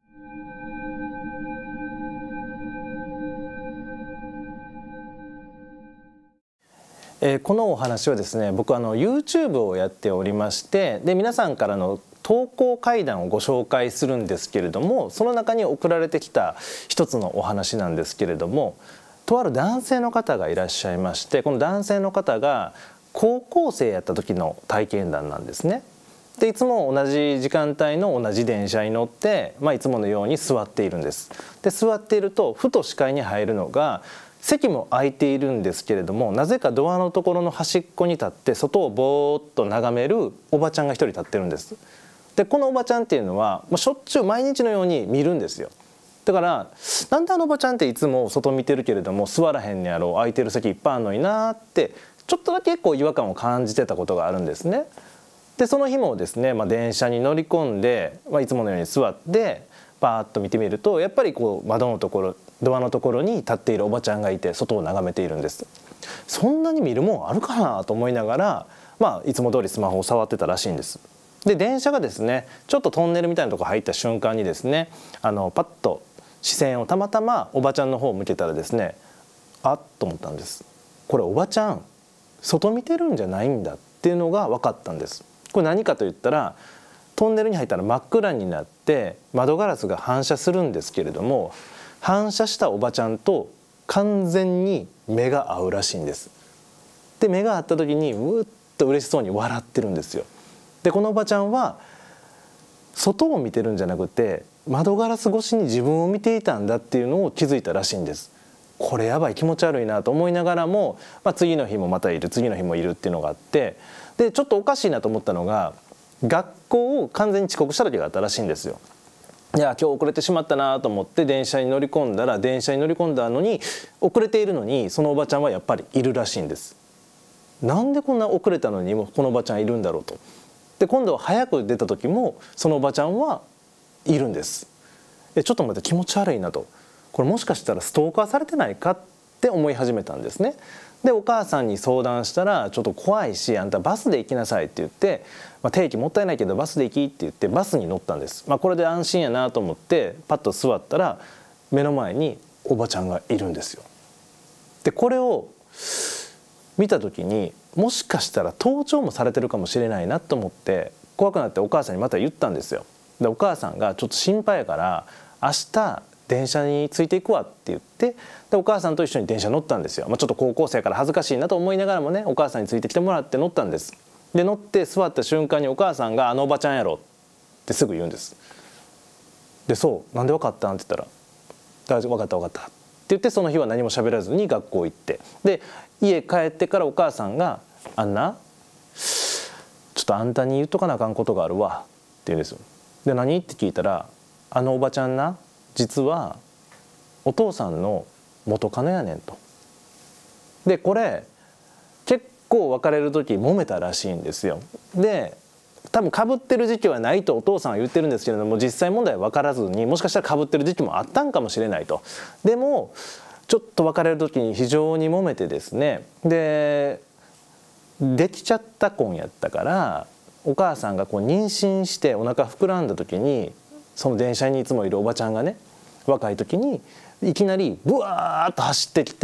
このお話はですね、僕YouTube をやっておりまして、で皆さんからの投稿怪談をご紹介するんですけれども、その中に送られてきた一つのお話なんですけれども、とある男性の方がいらっしゃいまして、この男性の方が高校生やった時の体験談なんですね。でいつも同じ時間帯の同じ電車に乗って、いつものように座っているんです。で座っているとふと視界に入るのが、席も空いているんですけれども、なぜかドアのところの端っこに立って外をぼーっと眺めるおばちゃんが一人立ってるんです。でこのおばちゃんっていうのはしょっちゅう毎日のように見るんですよ。だからなんでおばちゃんっていつも外見てるけれども座らへんねやろ、空いてる席いっぱいあるのになってちょっとだけ違和感を感じてたことがあるんですね。でその日もですね、電車に乗り込んで、いつものように座ってバーッと見てみると、やっぱり窓のところドアのところに立っているおばちゃんがいて外を眺めているんです。そんなに見るもんあるかなと思いながら、いつも通りスマホを触ってたらしいんです。で電車がですねちょっとトンネルみたいなとこ入った瞬間にですね、パッと視線をたまたまおばちゃんの方を向けたらですね、あっと思ったんです。これおばちゃん外見てるんじゃないんだっていうのが分かったんです。これ何かと言ったら、トンネルに入ったら真っ暗になって窓ガラスが反射するんですけれども、反射したおばちゃんと完全に目が合うらしいんです。で目が合った時にうっと嬉しそうに笑ってるんですよ。でこのおばちゃんは外を見てるんじゃなくて窓ガラス越しに自分を見ていたんだっていうのを気づいたらしいんです。これやばい、気持ち悪いなと思いながらも、次の日もまたいる、次の日もいるっていうのがあって、でちょっとおかしいなと思ったのが、学校を完全に遅刻した時があったらしいんですよ。いや今日遅れてしまったなと思って電車に乗り込んだら、電車に乗り込んだのに遅れているのにそのおばちゃんはやっぱりいるらしいんです。なんでこんな遅れたのにもこのおばちゃんいるんだろうと。で今度は早く出た時もそのおばちゃんはいるんです。ちょっと待って、気持ち悪いなと、これもしかしたらストーカーされてないかって思い始めたんですね。でお母さんに相談したら、ちょっと怖いしあんたバスで行きなさいって言って、定期もったいないけどバスで行きって言ってバスに乗ったんです。これで安心やなと思ってパッと座ったら目の前におばちゃんがいるんですよ。でこれを見た時にもしかしたら盗聴もされてるかもしれないなと思って怖くなってお母さんにまた言ったんですよ。でお母さんがちょっと心配やから明日電車についていくわって言って、でお母さんと一緒に電車乗ったんですよ。ちょっと高校生から恥ずかしいなと思いながらもね、お母さんについてきてもらって乗ったんです。で乗って座った瞬間にお母さんが「あのおばちゃんやろ」ってすぐ言うんです。でそうなんで分かったんって言ったら「大丈夫、分かった分かった」って言って、その日は何も喋らずに学校行って、で家帰ってからお母さんが「あんなちょっとあんたに言っとかなあかんことがあるわ」って言うんですよ。で何って聞いたら「あのおばちゃんな、実はお父さんの元カノやねん」と。でこれ結構別れる時揉めたらしいんですよ。で多分かぶってる時期はないとお父さんは言ってるんですけれども、実際問題は分からずに、もしかしたらかぶってる時期もあったんかもしれないと。でもちょっと別れる時に非常に揉めてですね、でできちゃった婚やったから、お母さんが妊娠してお腹膨らんだ時に、その電車にいつもいるおばちゃんがね、若い時にいきなりブワーッと走ってきて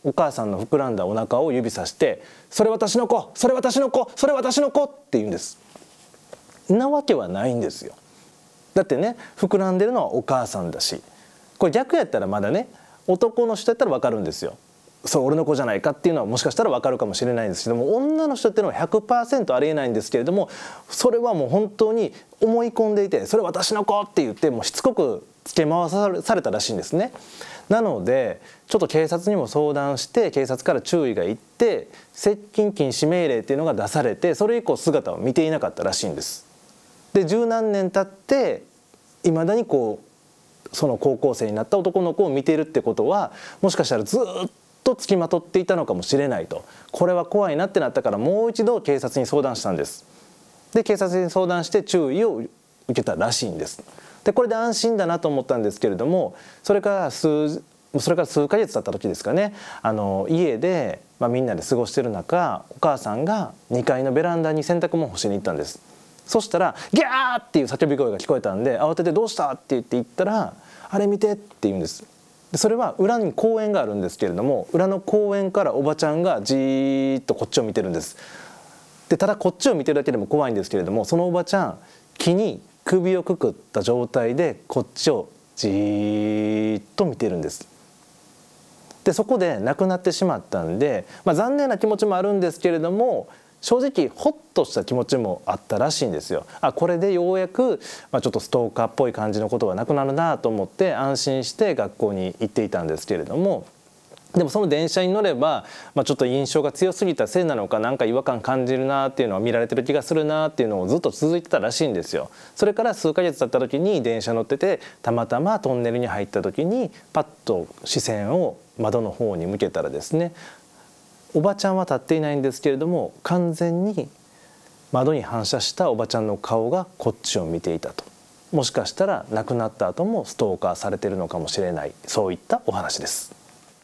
お母さんの膨らんだお腹を指さして「それ私の子、それ私の子、それ私の子」って言うんです。なわけはないんですよ。だってね、膨らんでるのはお母さんだし、これ逆やったらまだね、男の人やったら分かるんですよ。それ俺の子じゃないかっていうのはもしかしたら分かるかもしれないんですけども、女の人っていうのは 100% ありえないんですけれども、それはもう本当に思い込んでいて、それ私の子って言ってもうしつこくつけ回されたらしいんですね。なのでちょっと警察にも相談して、警察から注意がいって接近禁止命令っていうのが出されて、それ以降姿を見ていなかったらしいんです。で十何年経っていまだにその高校生になった男の子を見ているってことは、もしかしたらずっとつきまとっていたのかもしれないと。これは怖いなってなったから、もう一度警察に相談したんです。で警察に相談して注意を受けたらしいんです。でこれで安心だなと思ったんですけれども、それから数ヶ月経った時ですかね、家で、みんなで過ごしてる中、お母さんが2階のベランダに洗濯物を干しに行ったんです。そしたらギャーっていう叫び声が聞こえたんで、慌てて「どうした?」って言って行ったら「あれ見て」って言うんです。でそれは裏に公園があるんですけれども、裏の公園からおばちゃんがじーっとこっちを見てるんです。でただこっちを見てるだけでも怖いんですけれども、そのおばちゃん木に首をくくった状態でこっちをじーっと見てるんです。でそこで亡くなってしまったんで、残念な気持ちもあるんですけれども、正直ホッとした気持ちもあったらしいんですよ。これでようやく、ちょっとストーカーっぽい感じのことがなくなるなと思って安心して学校に行っていたんですけれども、でもその電車に乗れば、ちょっと印象が強すぎたせいなのか、なんか違和感感じるなっていうのは見られてる気がするなっていうのをずっと続いてたらしいんですよ。それから数ヶ月経った時に電車乗ってて、たまたまトンネルに入った時にパッと視線を窓の方に向けたらですね、おばちゃんは立っていないんですけれども、完全に窓に反射したおばちゃんの顔がこっちを見ていたと。もしかしたら亡くなった後もストーカーされているのかもしれない、そういったお話です。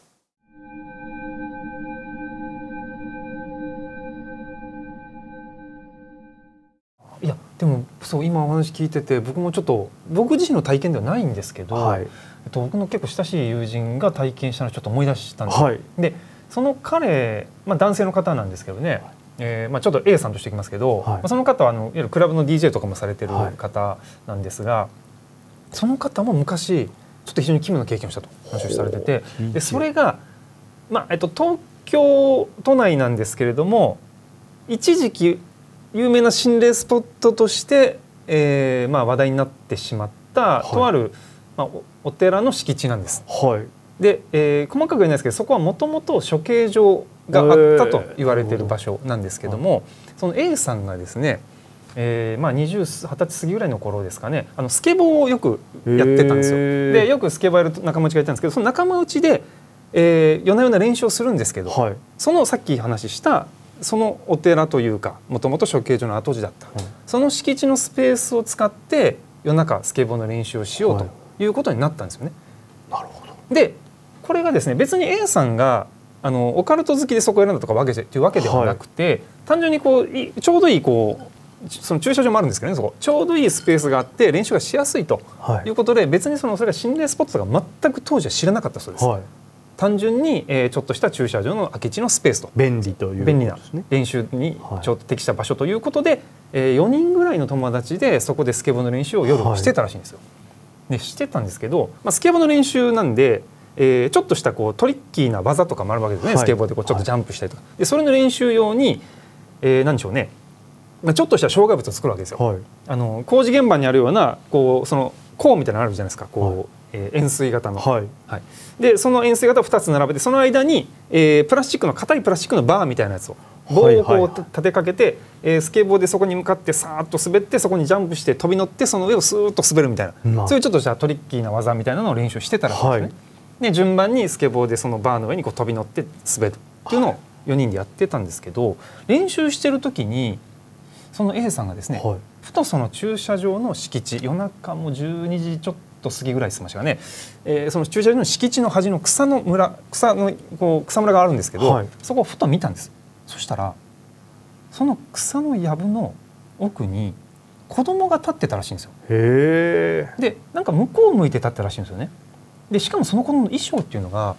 いやでもそう今お話聞いてて、僕もちょっと僕自身の体験ではないんですけど、僕の結構親しい友人が体験したのをちょっと思い出したんですよ。でその彼、男性の方なんですけどね、ちょっと A さんとしていきますけど、その方はいわゆるクラブの DJ とかもされてる方なんですが、その方も昔ちょっと非常に奇妙な経験をしたと話をされてて、でそれが、東京都内なんですけれども、一時期有名な心霊スポットとして、話題になってしまったとある、お寺の敷地なんです。で、細かく言えないですけど、そこはもともと処刑場があったと言われている場所なんですけども、その A さんがですね、20歳過ぎぐらいの頃ですかね、スケボーをよくやってたんですよ。でよくスケボーやる仲間内がいたんですけど、その仲間内で、夜な夜な練習をするんですけど、そのさっき話したそのお寺というか、もともと処刑場の跡地だった、その敷地のスペースを使って夜中スケボーの練習をしようということになったんですよね。 なるほど。 でこれがですね、別に A さんがオカルト好きでそこを選んだとかというわけではなくて、単純にちょうどいいその駐車場もあるんですけどね、そこちょうどいいスペースがあって練習がしやすいということで、別にそれが心霊スポットとか全く当時は知らなかったそうです。単純に、ちょっとした駐車場の空き地のスペースと、便利な練習にちょっと適した場所ということで、4人ぐらいの友達でそこでスケボーの練習を夜してたらしいんですよ。でしてたんですけど、スケボーの練習なんで、ちょっとしたトリッキーな技とかもあるわけですね。スケボーでちょっとジャンプしたりとか、でそれの練習用に、何でしょうね、ちょっとした障害物を作るわけですよ。工事現場にあるようなその鋼みたいなのあるじゃないですか、円錐型の、でその円錐型を2つ並べて、その間に、硬いプラスチックのバーみたいなやつを棒を立てかけて、スケボーでそこに向かってさーっと滑って、そこにジャンプして飛び乗って、その上をスーッと滑るみたいな、そういうちょっとしたトリッキーな技みたいなのを練習してたらしいんですね。で順番にスケボーでそのバーの上に飛び乗って滑るっていうのを4人でやってたんですけど、練習してる時にその A さんがですね、ふとその駐車場の敷地、夜中も12時ちょっと過ぎぐらいしましたかね、その駐車場の敷地の端の草むらがあるんですけど、そこをふと見たんです。そしたらその草の藪の奥に子供が立ってたらしいんですよ。でなんか向こう向いて立ったらしいんですよね。でしかもその子の衣装っていうのが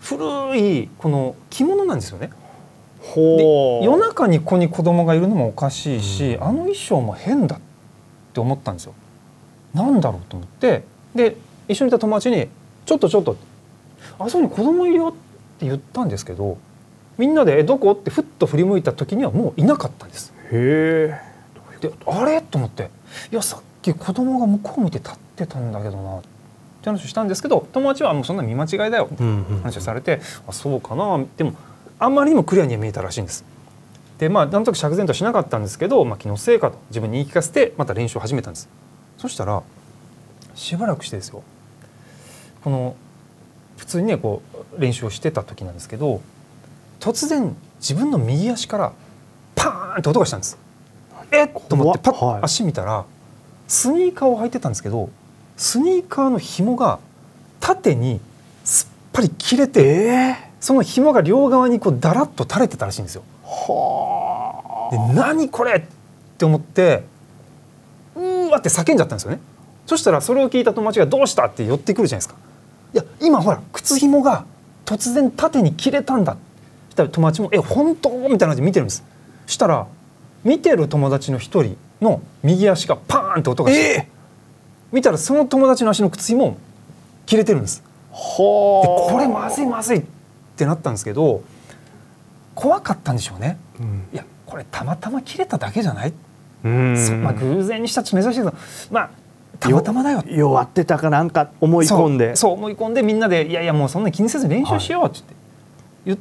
古いこの着物なんですよね。で夜中にここに子供がいるのもおかしいし、あの衣装も変だって思ったんですよ。なんだろうと思って、で一緒にいた友達に「ちょっとあそこに子供いるよ」って言ったんですけど、みんなで「どこ?」ってふっと振り向いた時にはもういなかったんです。 へえ。 であれと思って、いやさっき子供が向こう向いて立ってたんだけどなって話をしたんですけど、友達はもうそんな見間違いだよって話をされて、あそうかな、でもあんまりにもクリアには見えたらしいんです。でなんとなく釈然としなかったんですけど、気のせいかと自分に言い聞かせてまた練習を始めたんです。そしたらしばらくしてですよ、この普通にねこう練習をしてた時なんですけど、突然自分の右足からパーンって音がしたんです。と思ってパッと足見たらスニーカーを履いてたんですけど、スニーカーの紐が縦にすっぱり切れて、その紐が両側にこうだらっと垂れてたらしいんですよ。で何これって思ってうわって叫んじゃったんですよね。そしたらそれを聞いた友達が「どうした?」って寄ってくるじゃないですか。いや今ほら靴紐が突然縦に切れたんだ。そしたら友達も「本当?」みたいな感じで見てるんです。そしたら見てる友達の一人の右足がパーンって音がして、見たらその友達の足の靴紐も切れてるんです。でこれまずいまずいってなったんですけど、怖かったんでしょうね。いやこれたまたま切れただけじゃない、偶然にしたって珍しいけど、たまたまだよ、 弱ってたかなんか思い込んで、 そう思い込んで、みんなで「いやいやもうそんな気にせず練習しよう」って言って、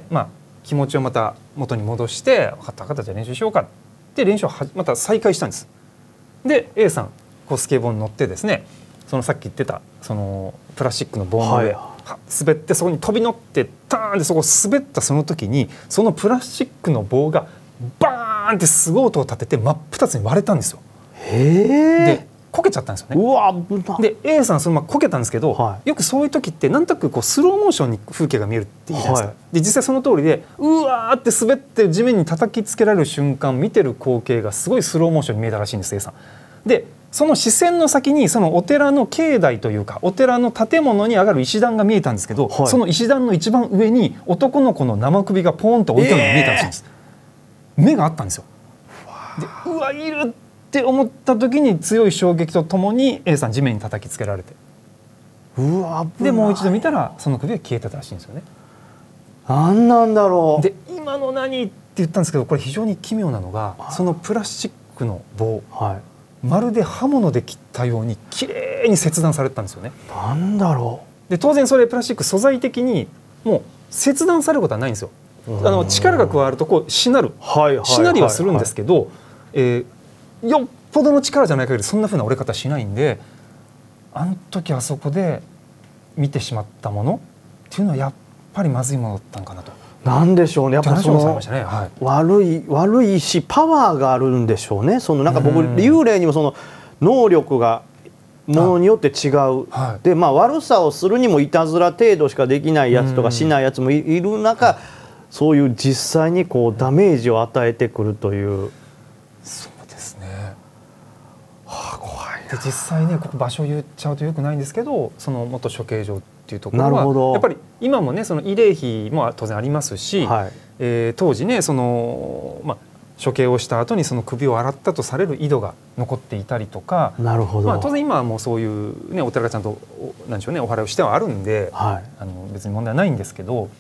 気持ちをまた元に戻して「分かった分かった、じゃあ練習しようか」って練習をまた再開したんです。で A さんこうスケボーに乗ってですね、そのさっき言ってたそのプラスチックの棒の上、滑ってそこに飛び乗ってターンってそこを滑ったその時に、そのプラスチックの棒がバーンってすごい音を立てて真っ二つに割れたんですよ。でこけちゃったんですよね。 うわで A さんそのままこけたんですけど、よくそういう時ってなんとなくこうスローモーションに風景が見えるっていうじゃないですか。で実際その通りでうわーって滑って地面に叩きつけられる瞬間、見てる光景がすごいスローモーションに見えたらしいんです A さん。でその視線の先にそのお寺の境内というかお寺の建物に上がる石段が見えたんですけど、その石段の一番上に男の子の生首がポーンと置いてあるのが見えたらしいんです。目があったんですよ。でうわいるって思った時に強い衝撃とともに A さん地面に叩きつけられて、でもう一度見たらその首が消えてたらしいんですよね。 何なんだろう。 で今の何って言ったんですけど、これ非常に奇妙なのが、そのプラスチックの棒、まるで刃物で切ったように綺麗に切断されてたんですよね。 なんだろう。で当然それプラスチック素材的にもう切断されることはないんですよ。力が加わるとこうしなりはするんですけど、よっぽどの力じゃない限りそんな風な折れ方しないんで、あの時あそこで見てしまったものっていうのはやっぱりまずいものだったんかなと。 なんでしょうね。やっぱその悪いしパワーがあるんでしょうね。そのなんか僕幽霊にもその能力がものによって違う。で悪さをするにもいたずら程度しかできないやつとかしないやつもいる中、そういう実際にこうダメージを与えてくるという。 そうですね。怖い。で実際ね、ここ場所言っちゃうとよくないんですけど、その元処刑場っていうところはやっぱり今もねその慰霊碑も当然ありますし、当時ねその処刑をした後にその首を洗ったとされる井戸が残っていたりとか、当然今はもうそういうねお寺がちゃんとなんでしょうねお祓いをしてはあるんで、別に問題はないんですけど。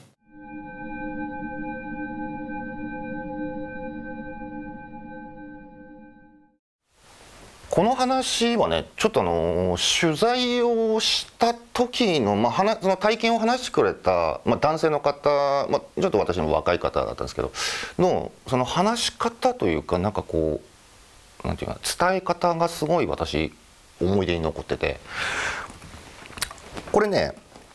この話はねちょっと取材をした時の、その体験を話してくれた、男性の方、ちょっと私の若い方だったんですけどのその話し方というかなんかこうなんていうか伝え方がすごい私思い出に残ってて、これね、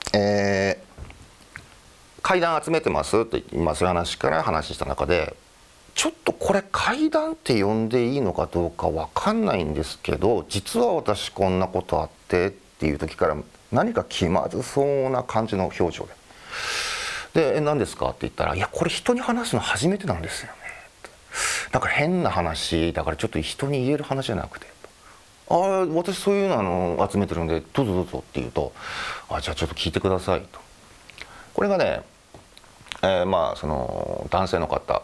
階段集めてますってそういう話から話した中で。ちょっとこれ怪談って呼んでいいのかどうかわかんないんですけど、実は私こんなことあってっていう時から何か気まずそうな感じの表情で「何ですか?」って言ったら「いやこれ人に話すの初めてなんですよね」だから変な話だからちょっと人に言える話じゃなくて「ああ私そういうの集めてるんでどうぞどうぞ」って言うと「あじゃあちょっと聞いてください」と。 これがね、まあその男性の方、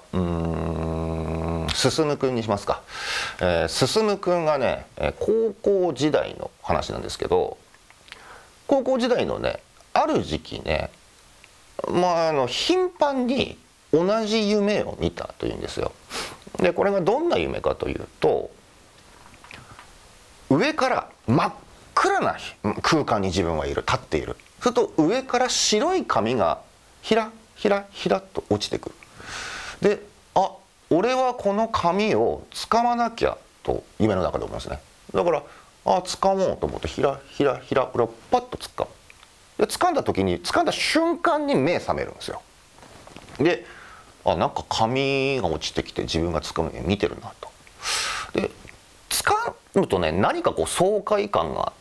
進くんにしますか。進くんがね、高校時代の話なんですけど、高校時代のねある時期ね、まあ頻繁に同じ夢を見たというんですよ。でこれがどんな夢かというと、上から真っ暗な空間に自分はいる、立っている。すると上から白い紙がひらひらひらっと落ちてくる。で、あ、俺はこの紙を掴まなきゃと夢の中で思いますね。だから掴もうと思ってひらひらひら、これをパッと掴む。で掴んだ時に、掴んだ瞬間に目覚めるんですよ。で、なんか紙が落ちてきて自分が掴むのを見てるなと。で掴むとね、何かこう爽快感があって、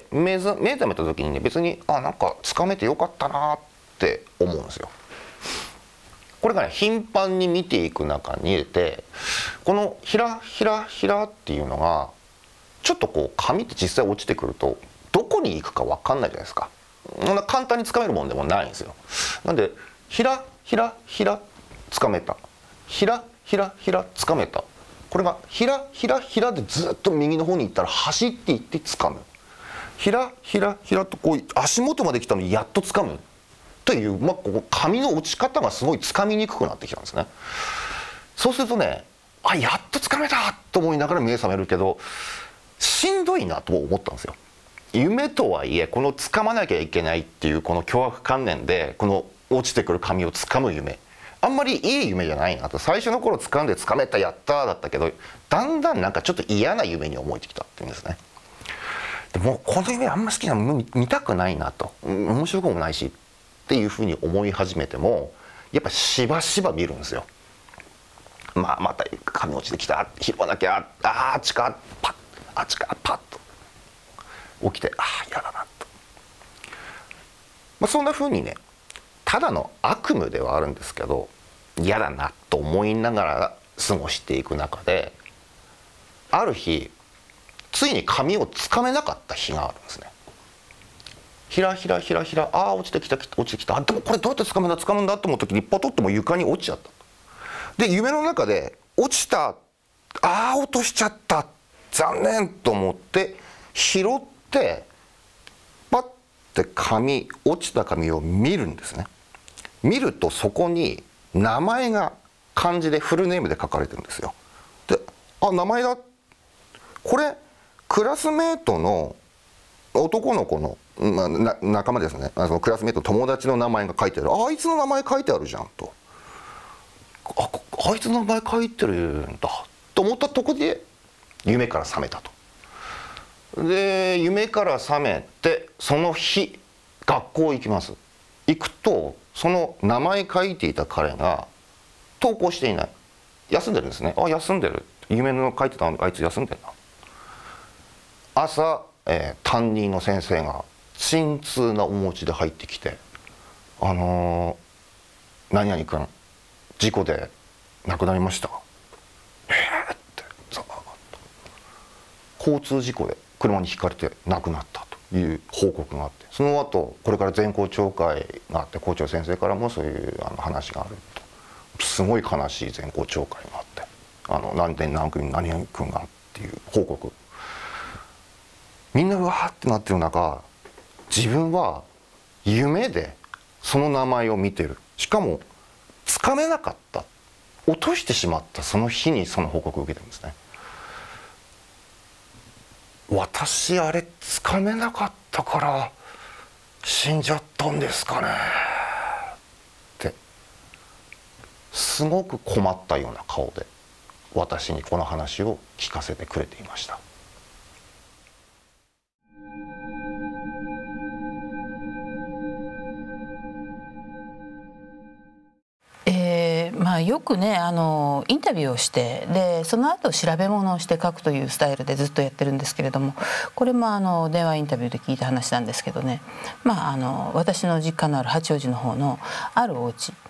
目覚めた時にね、別になんか掴めてよかったなって思うんですよ。これがね頻繁に見ていく中に入れて、このひらひらひらっていうのがちょっとこう紙って実際落ちてくるとどこに行くか分かんないじゃないですか。そんな簡単に掴めるもんでもないんですよ。なんでひらひらひら掴めた、ひらひらひら掴めた、これがひらひらひらでずっと右の方に行ったら走っていって掴む、ひらひらひらとこう足元まで来たのにやっと掴むという、ここ紙の落ち方がすごい掴みにくくなってきたんですね。そうするとね、やっと掴めたと思いながら目覚めるけど、しんどいなと思ったんですよ。夢とはいえこの掴まなきゃいけないっていうこの凶悪観念でこの落ちてくる紙を掴む夢、あんまりいい夢じゃないなと。最初の頃掴んで掴めた、やっただったけど、だんだんなんかちょっと嫌な夢に思えてきたっていうんですね。でもうこの夢あんま好きなの見たくないなと、面白くもないしっていうふうに思い始めても、やっぱしばしば見るんですよ。また紙落ちてきた、拾わなきゃ、あっちかパッ、あっちかパッと起きて、嫌だなと。そんなふうにね、ただの悪夢ではあるんですけど、嫌だなと思いながら過ごしていく中で、ある日ついに紙をつかめなかった日があるんですね。ひらひらひらひら、落ちてきた落ちてきた、でもこれどうやってつかむんだと思う時にポトッとも床に落ちちゃった。で夢の中で落ちた、落としちゃった、残念と思って拾ってパッて落ちた紙を見るんですね。見るとそこに名前が漢字でフルネームで書かれてるんですよ。で、名前だ、これクラスメートの男の子の、仲間ですね、そのクラスメート友達の名前が書いてある、あいつの名前書いてあるじゃんと、あいつの名前書いてるんだと思ったとこで夢から覚めたと。で夢から覚めてその日学校行きます。行くとその名前書いていた彼が登校していない、休んでるんですね。休んでる、夢の書いてたあいつ休んでるな。朝、担任の先生が鎮痛なお持ちで入ってきて「何々君事故で亡くなりました」ってザーッと交通事故で車にひかれて亡くなったという報告があって、その後これから全校長会があって、校長先生からもそういう話があると、すごい悲しい全校長会があって何年何組何々君がっていう報告、みんなうわーってなってる中、自分は夢でその名前を見てる、しかもつかめなかった、落としてしまったその日にその報告を受けてるんですね。私あれつかめなかったから死んじゃったんですかねってすごく困ったような顔で私にこの話を聞かせてくれていました。 よくねインタビューをしてでその後調べ物をして書くというスタイルでずっとやってるんですけれども、これも電話インタビューで聞いた話なんですけどね、私の実家のある八王子の方のあるお家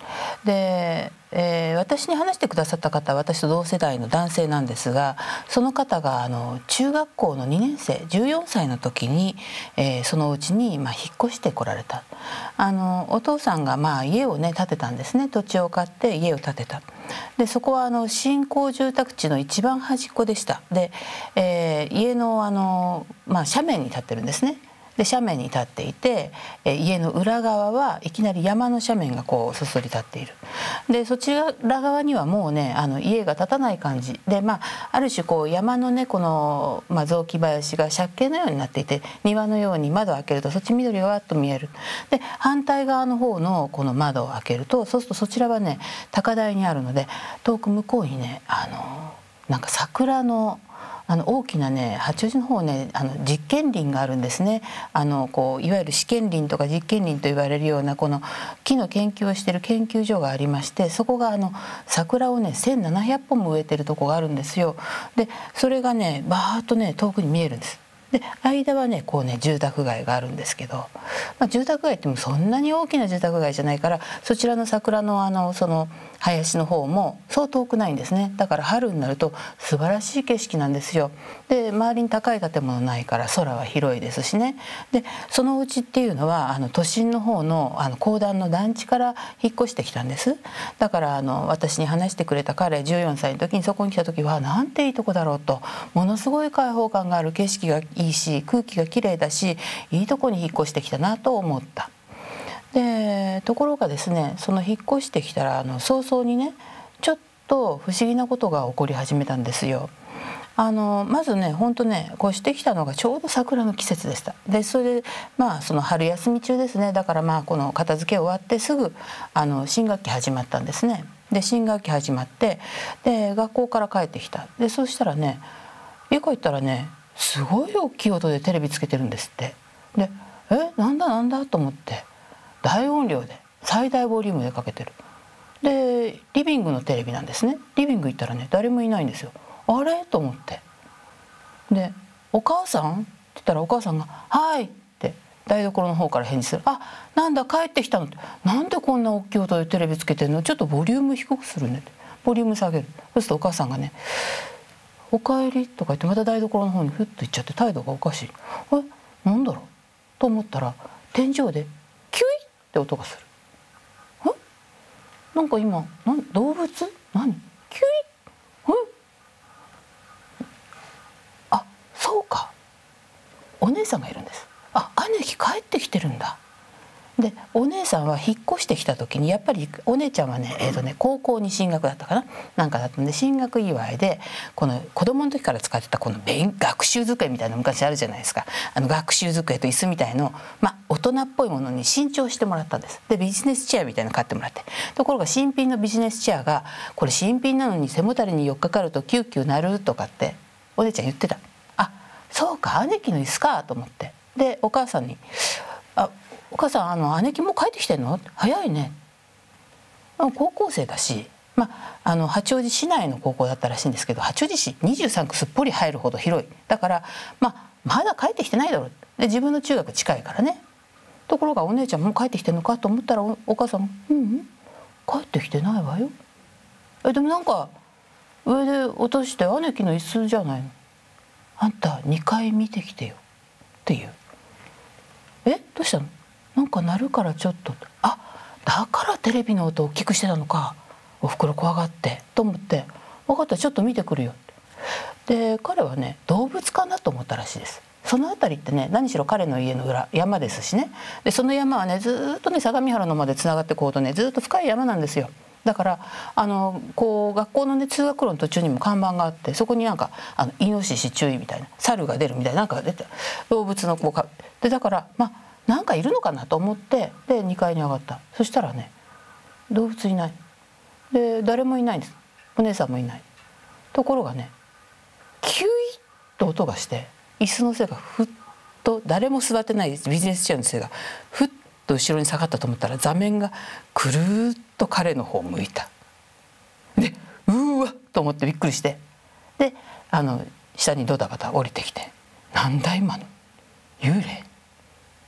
で、私に話してくださった方は私と同世代の男性なんですが、その方が中学校の2年生14歳の時に、そのうちに引っ越してこられた。お父さんが家をね建てたんですね。土地を買って家を建てた。でそこは新興住宅地の一番端っこでした。で、家の斜面に建ってるんですね。で斜面に立っていて、家の裏側はいきなり山の斜面がこうそそり立っている。でそちら側にはもうね家が建たない感じで、ある種こう山のねこの、雑木林が借景のようになっていて、庭のように窓を開けるとそっち緑がわっと見える。で反対側の方のこの窓を開けると、そうするとそちらはね高台にあるので、遠く向こうにねなんか桜の大きなね八王子の方ね実験林があるんですね。こういわゆる試験林とか実験林と言われるようなこの木の研究をしている研究所がありまして、そこが桜をね1700本も植えてるとこがあるんですよ。でそれがねバーッとね遠くに見えるんです。で間はねこうね住宅街があるんですけど、住宅街ってもそんなに大きな住宅街じゃないから、そちらの桜のその林の方もそう遠くないんですね。だから春になると素晴らしい景色なんですよ。で周りに高い建物ないから空は広いですしね。でそのうちっていうのは都心の方の公団の団地から引っ越してきたんです。だから私に話してくれた彼14歳の時にそこに来た時はなんていいとこだろうと、ものすごい開放感がある、景色がいいし空気がきれいだし、いいとこに引っ越してきたなと思った。でところがですね、その引っ越してきたら早々にねちょっと不思議なことが起こり始めたんですよ。まずね本当ね越してきたのがちょうど桜の季節でした。でそれでその春休み中ですね。だからこの片付け終わってすぐ新学期始まったんですね。で新学期始まってで学校から帰ってきた。でそしたらね家帰ったらねすごい大きい音でテレビつけてるんですって。でなんだと思って大音量で最大ボリュームでかけてる。でリビングのテレビなんですね。リビング行ったらね誰もいないんですよ。あれと思って、で「お母さん?」って言ったらお母さんが「はい」って台所の方から返事する。あ、なんだ帰ってきたのって、なんでこんな大きい音でテレビつけてんの、ちょっとボリューム低くするねってボリューム下げる。そうするとお母さんがね「おかえり」とか言ってまた台所の方にふっと行っちゃって態度がおかしい。なんだろうと思ったら天井でキュイって音がする。なんか今動物何キュイあ、そうか、お姉さんがいるんです。姉貴帰ってきてるんだ。でお姉さんは引っ越してきた時にやっぱりお姉ちゃんはね高校に進学だったかななんかだったんで、進学祝いでこの子供の時から使ってたこの学習机みたいな昔あるじゃないですか。学習机と椅子みたいの大人っぽいものに新調してもらったんです。でビジネスチェアみたいなの買ってもらって、ところが新品のビジネスチェアがこれ新品なのに背もたれに寄っかかるとキューキューなるとかってお姉ちゃん言ってた。そうか姉貴の椅子かと思って、でお母さんにお母さん姉貴もう帰ってきてんの早いね。高校生だし、八王子市内の高校だったらしいんですけど、八王子市23区すっぽり入るほど広い。だからまだ帰ってきてないだろう。で自分の中学近いからね。ところがお姉ちゃんもう帰ってきてんのかと思ったらお母さん帰ってきてないわよ。でもなんか上で落として姉貴の椅子じゃないの。あんた2階見てきてよっていう。どうしたの？なんか鳴るからちょっと。だからテレビの音を大きくしてたのか。おふくろ怖がってと思って、分かったちょっと見てくるよって。で彼はね動物かなと思ったらしいです。その辺りってね何しろ彼の家の裏山ですしね。でその山はねずっとね相模原のまでつながってこうとねずっと深い山なんですよ。だからこう学校のね通学路の途中にも看板があって、そこになんかイノシシ注意みたいな、猿が出るみたいな、なんか出て動物のでだからなんかいるのかなと思ってで2階に上がった。そしたらね動物いない。で誰もいないんです。お姉さんもいない。ところがねキュイッと音がして椅子の背がふっと、誰も座ってないビジネスチェアの背がふっと後ろに下がったと思ったら座面がくるーっと彼の方を向いた。でうわっと思ってびっくりして、で下にドタバタ降りてきて「なんだ今の幽霊?」って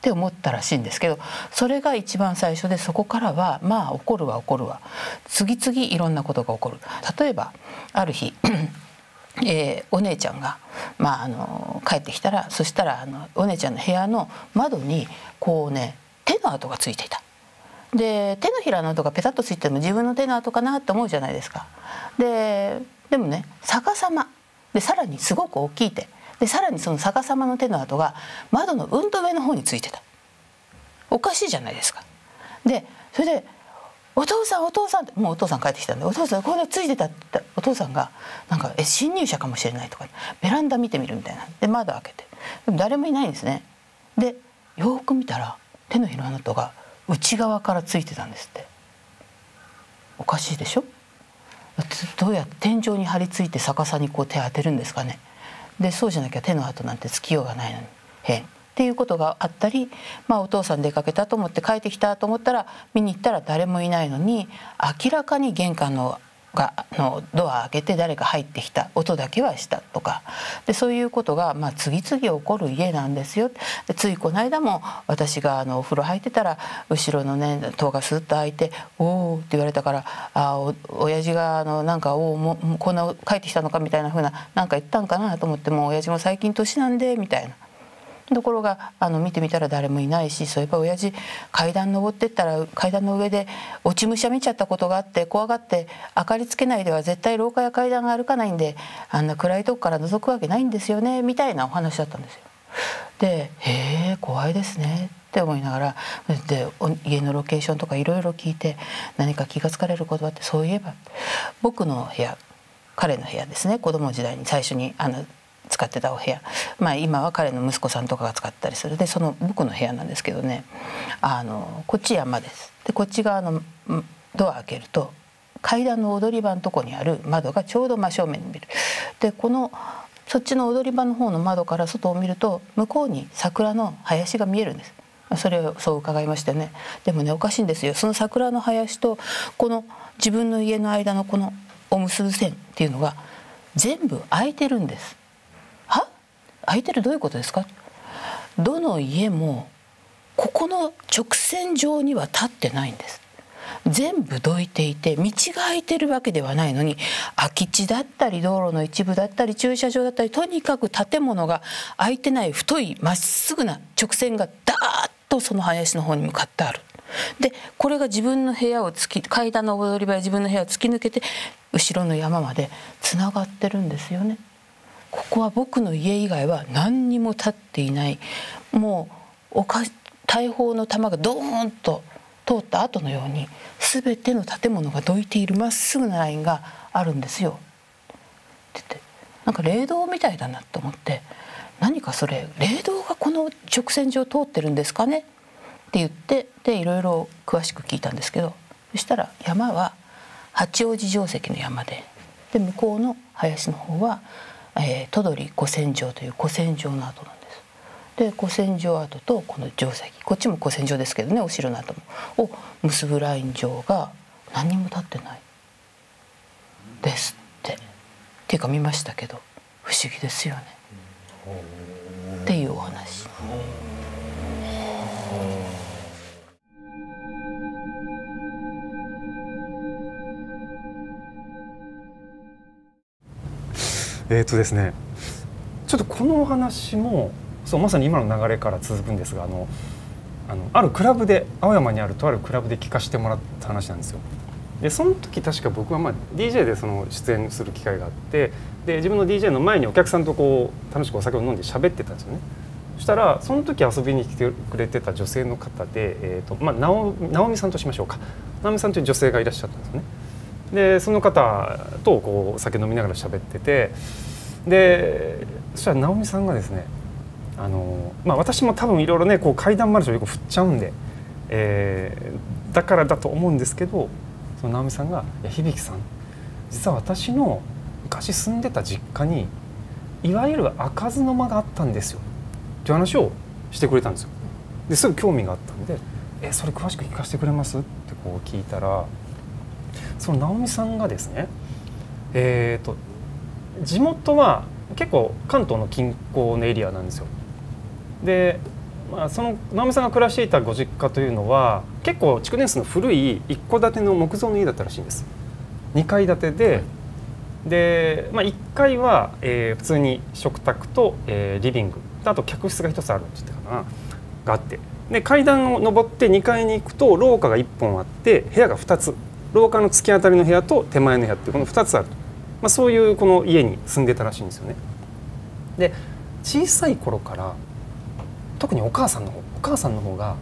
って思ったらしいんですけど、それが一番最初で、そこからはまあ起こるわ次々いろんなことが起こる。例えばある日お姉ちゃんが、帰ってきたら、そしたらお姉ちゃんの部屋の窓にこうね手の跡がついていた。で手のひらの跡がペタッとついても自分の手の跡かなって思うじゃないですか。でもね逆さまで、さらにすごく大きい手で、さらにその逆さまの手の跡が窓のうんと上の方についてた。おかしいじゃないですか。でそれでお父さんって、もうお父さん帰ってきたんで、お父さんこれついてたって言ったお父さんがなんか侵入者かもしれないとか、ベランダ見てみるみたいなで窓開けて、でも誰もいないんですね。でよく見たら手のひらの跡が内側からついてたんですって。おかしいでしょ。どうやって天井に張り付いて逆さにこう手当てるんですかね。でそうじゃなきゃ手の跡なんてつきようがないのに変っていうことがあったり、お父さん出かけたと思って帰ってきたと思ったら見に行ったら誰もいないのに、明らかに玄関のドア開けて誰か入ってきた音だけはしたとかで、そういうことが次々起こる家なんですよ。でついこの間も私がお風呂入ってたら後ろのね戸がスッと開いて「おお」って言われたから親父がなんか「おおもうこんな帰ってきたのか」みたいな風ななんか言ったんかなと思って、もう親父も最近年なんでみたいな。ところが見てみたら誰もいないし、そういえば親父階段登ってったら階段の上で落ち武者見ちゃったことがあって怖がって明かりつけないでは絶対廊下や階段が歩かないんで、あんな暗いとこから覗くわけないんですよねみたいなお話だったんですよ。でへえ怖いですねって思いながら、で家のロケーションとかいろいろ聞いて何か気がつかれることがあって、そういえば僕の部屋、彼の部屋ですね、子供時代に最初に使ってたお部屋、今は彼の息子さんとかが使ったりする。でその僕の部屋なんですけどね、こっち山です。でこっち側のドア開けると階段の踊り場のとこにある窓がちょうど真正面に見る。でそっちの踊り場の方の窓から外を見ると向こうに桜の林が見えるんです。それをそう伺いましてね。でもねおかしいんですよ。その桜の林とこの自分の家の間のこのお結ぶ線っていうのが全部空いてるんです。は？空いてるどういうことですか？どの家もここの直線上には立ってないんです。全部どいていて道が空いてるわけではないのに、空き地だったり道路の一部だったり駐車場だったり、とにかく建物が空いてない太いまっすぐな直線がダーッとその林の方に向かってある。でこれが自分の部屋を階段の踊り場や自分の部屋を突き抜けて後ろの山までつながってるんですよね。ここは僕の家以外は何にも建っていない、もう大砲の弾がドーンと通った後のように全ての建物がどいているまっすぐなラインがあるんですよって言って、なんか霊道みたいだなと思って、何かそれ霊道がこの直線上通ってるんですかねって言って、でいろいろ詳しく聞いたんですけど、そしたら山は八王子城跡の山で、向こうの林の方は都鳥古戦場という古戦場の跡なんです。で古戦場跡とこの城跡、こっちも古戦場ですけどね、お城の跡もを結ぶライン上が何にも立ってないですっていうか見ましたけど不思議ですよねっていうお話。 ですね、ちょっとこのお話もそうまさに今の流れから続くんですが、あるクラブで青山にあるとあるクラブで聞かせてもらった話なんですよ。でその時確か僕はDJ でその出演する機会があって、で自分の DJ の前にお客さんとこう楽しくお酒を飲んで喋ってたんですよね。そしたらその時遊びに来てくれてた女性の方で、直美さんとしましょうか、直美さんという女性がいらっしゃったんですよね。でその方とこうお酒飲みながら喋ってて、でそしたら直美さんがですね、私も多分いろいろねこう怪談話をよく振っちゃうんで、だからだと思うんですけど、その直美さんが「いや響さん、実は私の昔住んでた実家にいわゆる開かずの間があったんですよ」っていう話をしてくれたんですよ。ですぐ興味があったんで「それ詳しく聞かせてくれます?」ってこう聞いたら、その直美さんがですね、地元は結構関東の近郊のエリアなんですよ。でその直美さんが暮らしていたご実家というのは結構築年数の古い一戸建ての木造の家だったらしいんです。2階建てで、1階は、普通に食卓と、リビングとあと客室が1つあるって言ったかながあって、で階段を上って2階に行くと廊下が1本あって部屋が2つ、廊下の突き当たりの部屋と手前の部屋っていうこの2つあると、そういうこの家に住んでたらしいんですよね。で小さい頃から特にお母さんの方が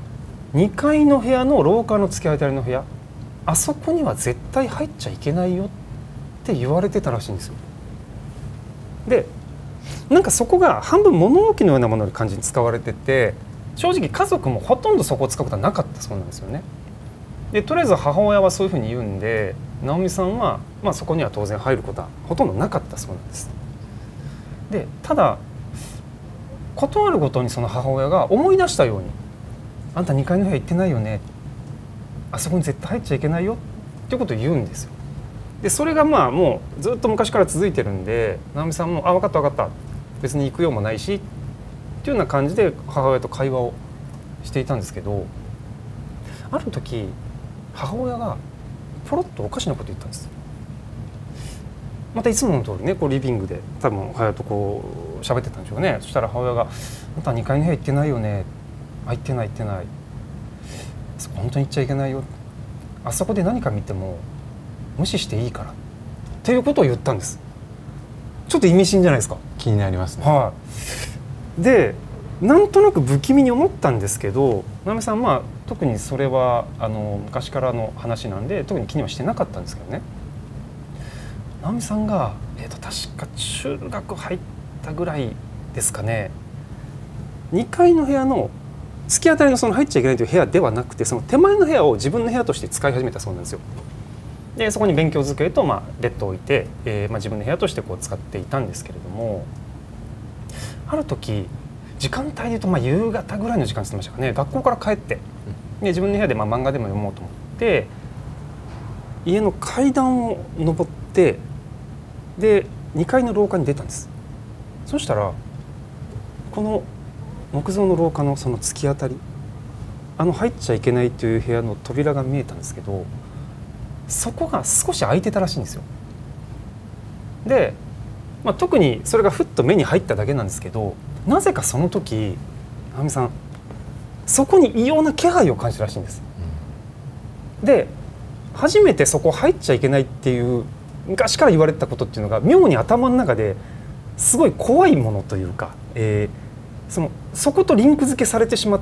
2階の部屋の廊下の突き当たりの部屋、あそこには絶対入っちゃいけないよって言われてたらしいんですよ。でなんかそこが半分物置のようなものの感じに使われてて、正直家族もほとんどそこを使うことはなかったそうなんですよね。でとりあえず母親はそういうふうに言うんで、直美さんは、そこには当然入ることはほとんどなかったそうなんです。でただ事あるごとにその母親が思い出したように「あんた2階の部屋行ってないよね、あそこに絶対入っちゃいけないよ」っていうことを言うんですよ。でそれがもうずっと昔から続いてるんで、直美さんも「あ分かった分かった、別に行くようもないし」っていうような感じで母親と会話をしていたんですけど、ある時母親がポロッとおかしなこと言ったんです。またいつもの通りね、リビングで多分母親と喋ってたんでしょうね。そしたら母親が「あんた2階の部屋行ってないよね」「行ってない行ってない、そこ本当に行っちゃいけないよ、あそこで何か見ても無視していいから」っていうことを言ったんです。ちょっと意味深じゃないですか。 気になりますね。 でなんとなく不気味に思ったんですけど、直美さん特にそれは昔からの話なんで特に気にはしてなかったんですけどね、直美さんが、確か中学入ったぐらいですかね、2階の部屋の突き当たりのその入っちゃいけないという部屋ではなくて、その手前の部屋を自分の部屋として使い始めたそうなんですよ。でそこに勉強机とベッドを置いて、自分の部屋として使っていたんですけれども、ある時時間帯でいうと夕方ぐらいの時間って言ってましたかね、学校から帰ってで自分の部屋で漫画でも読もうと思って家の階段を上ってで2階の廊下に出たんです。そしたらこの木造の廊下のその突き当たり、入っちゃいけないという部屋の扉が見えたんですけど、そこが少し開いてたらしいんですよ。で、特にそれがふっと目に入っただけなんですけど、なぜかその時直美さんそこに異様な気配を感じたらしいんです。で初めてそこ入っちゃいけないっていう昔から言われてたことっていうのが妙に頭の中ですごい怖いものというか、そことリンク付けされてしまって、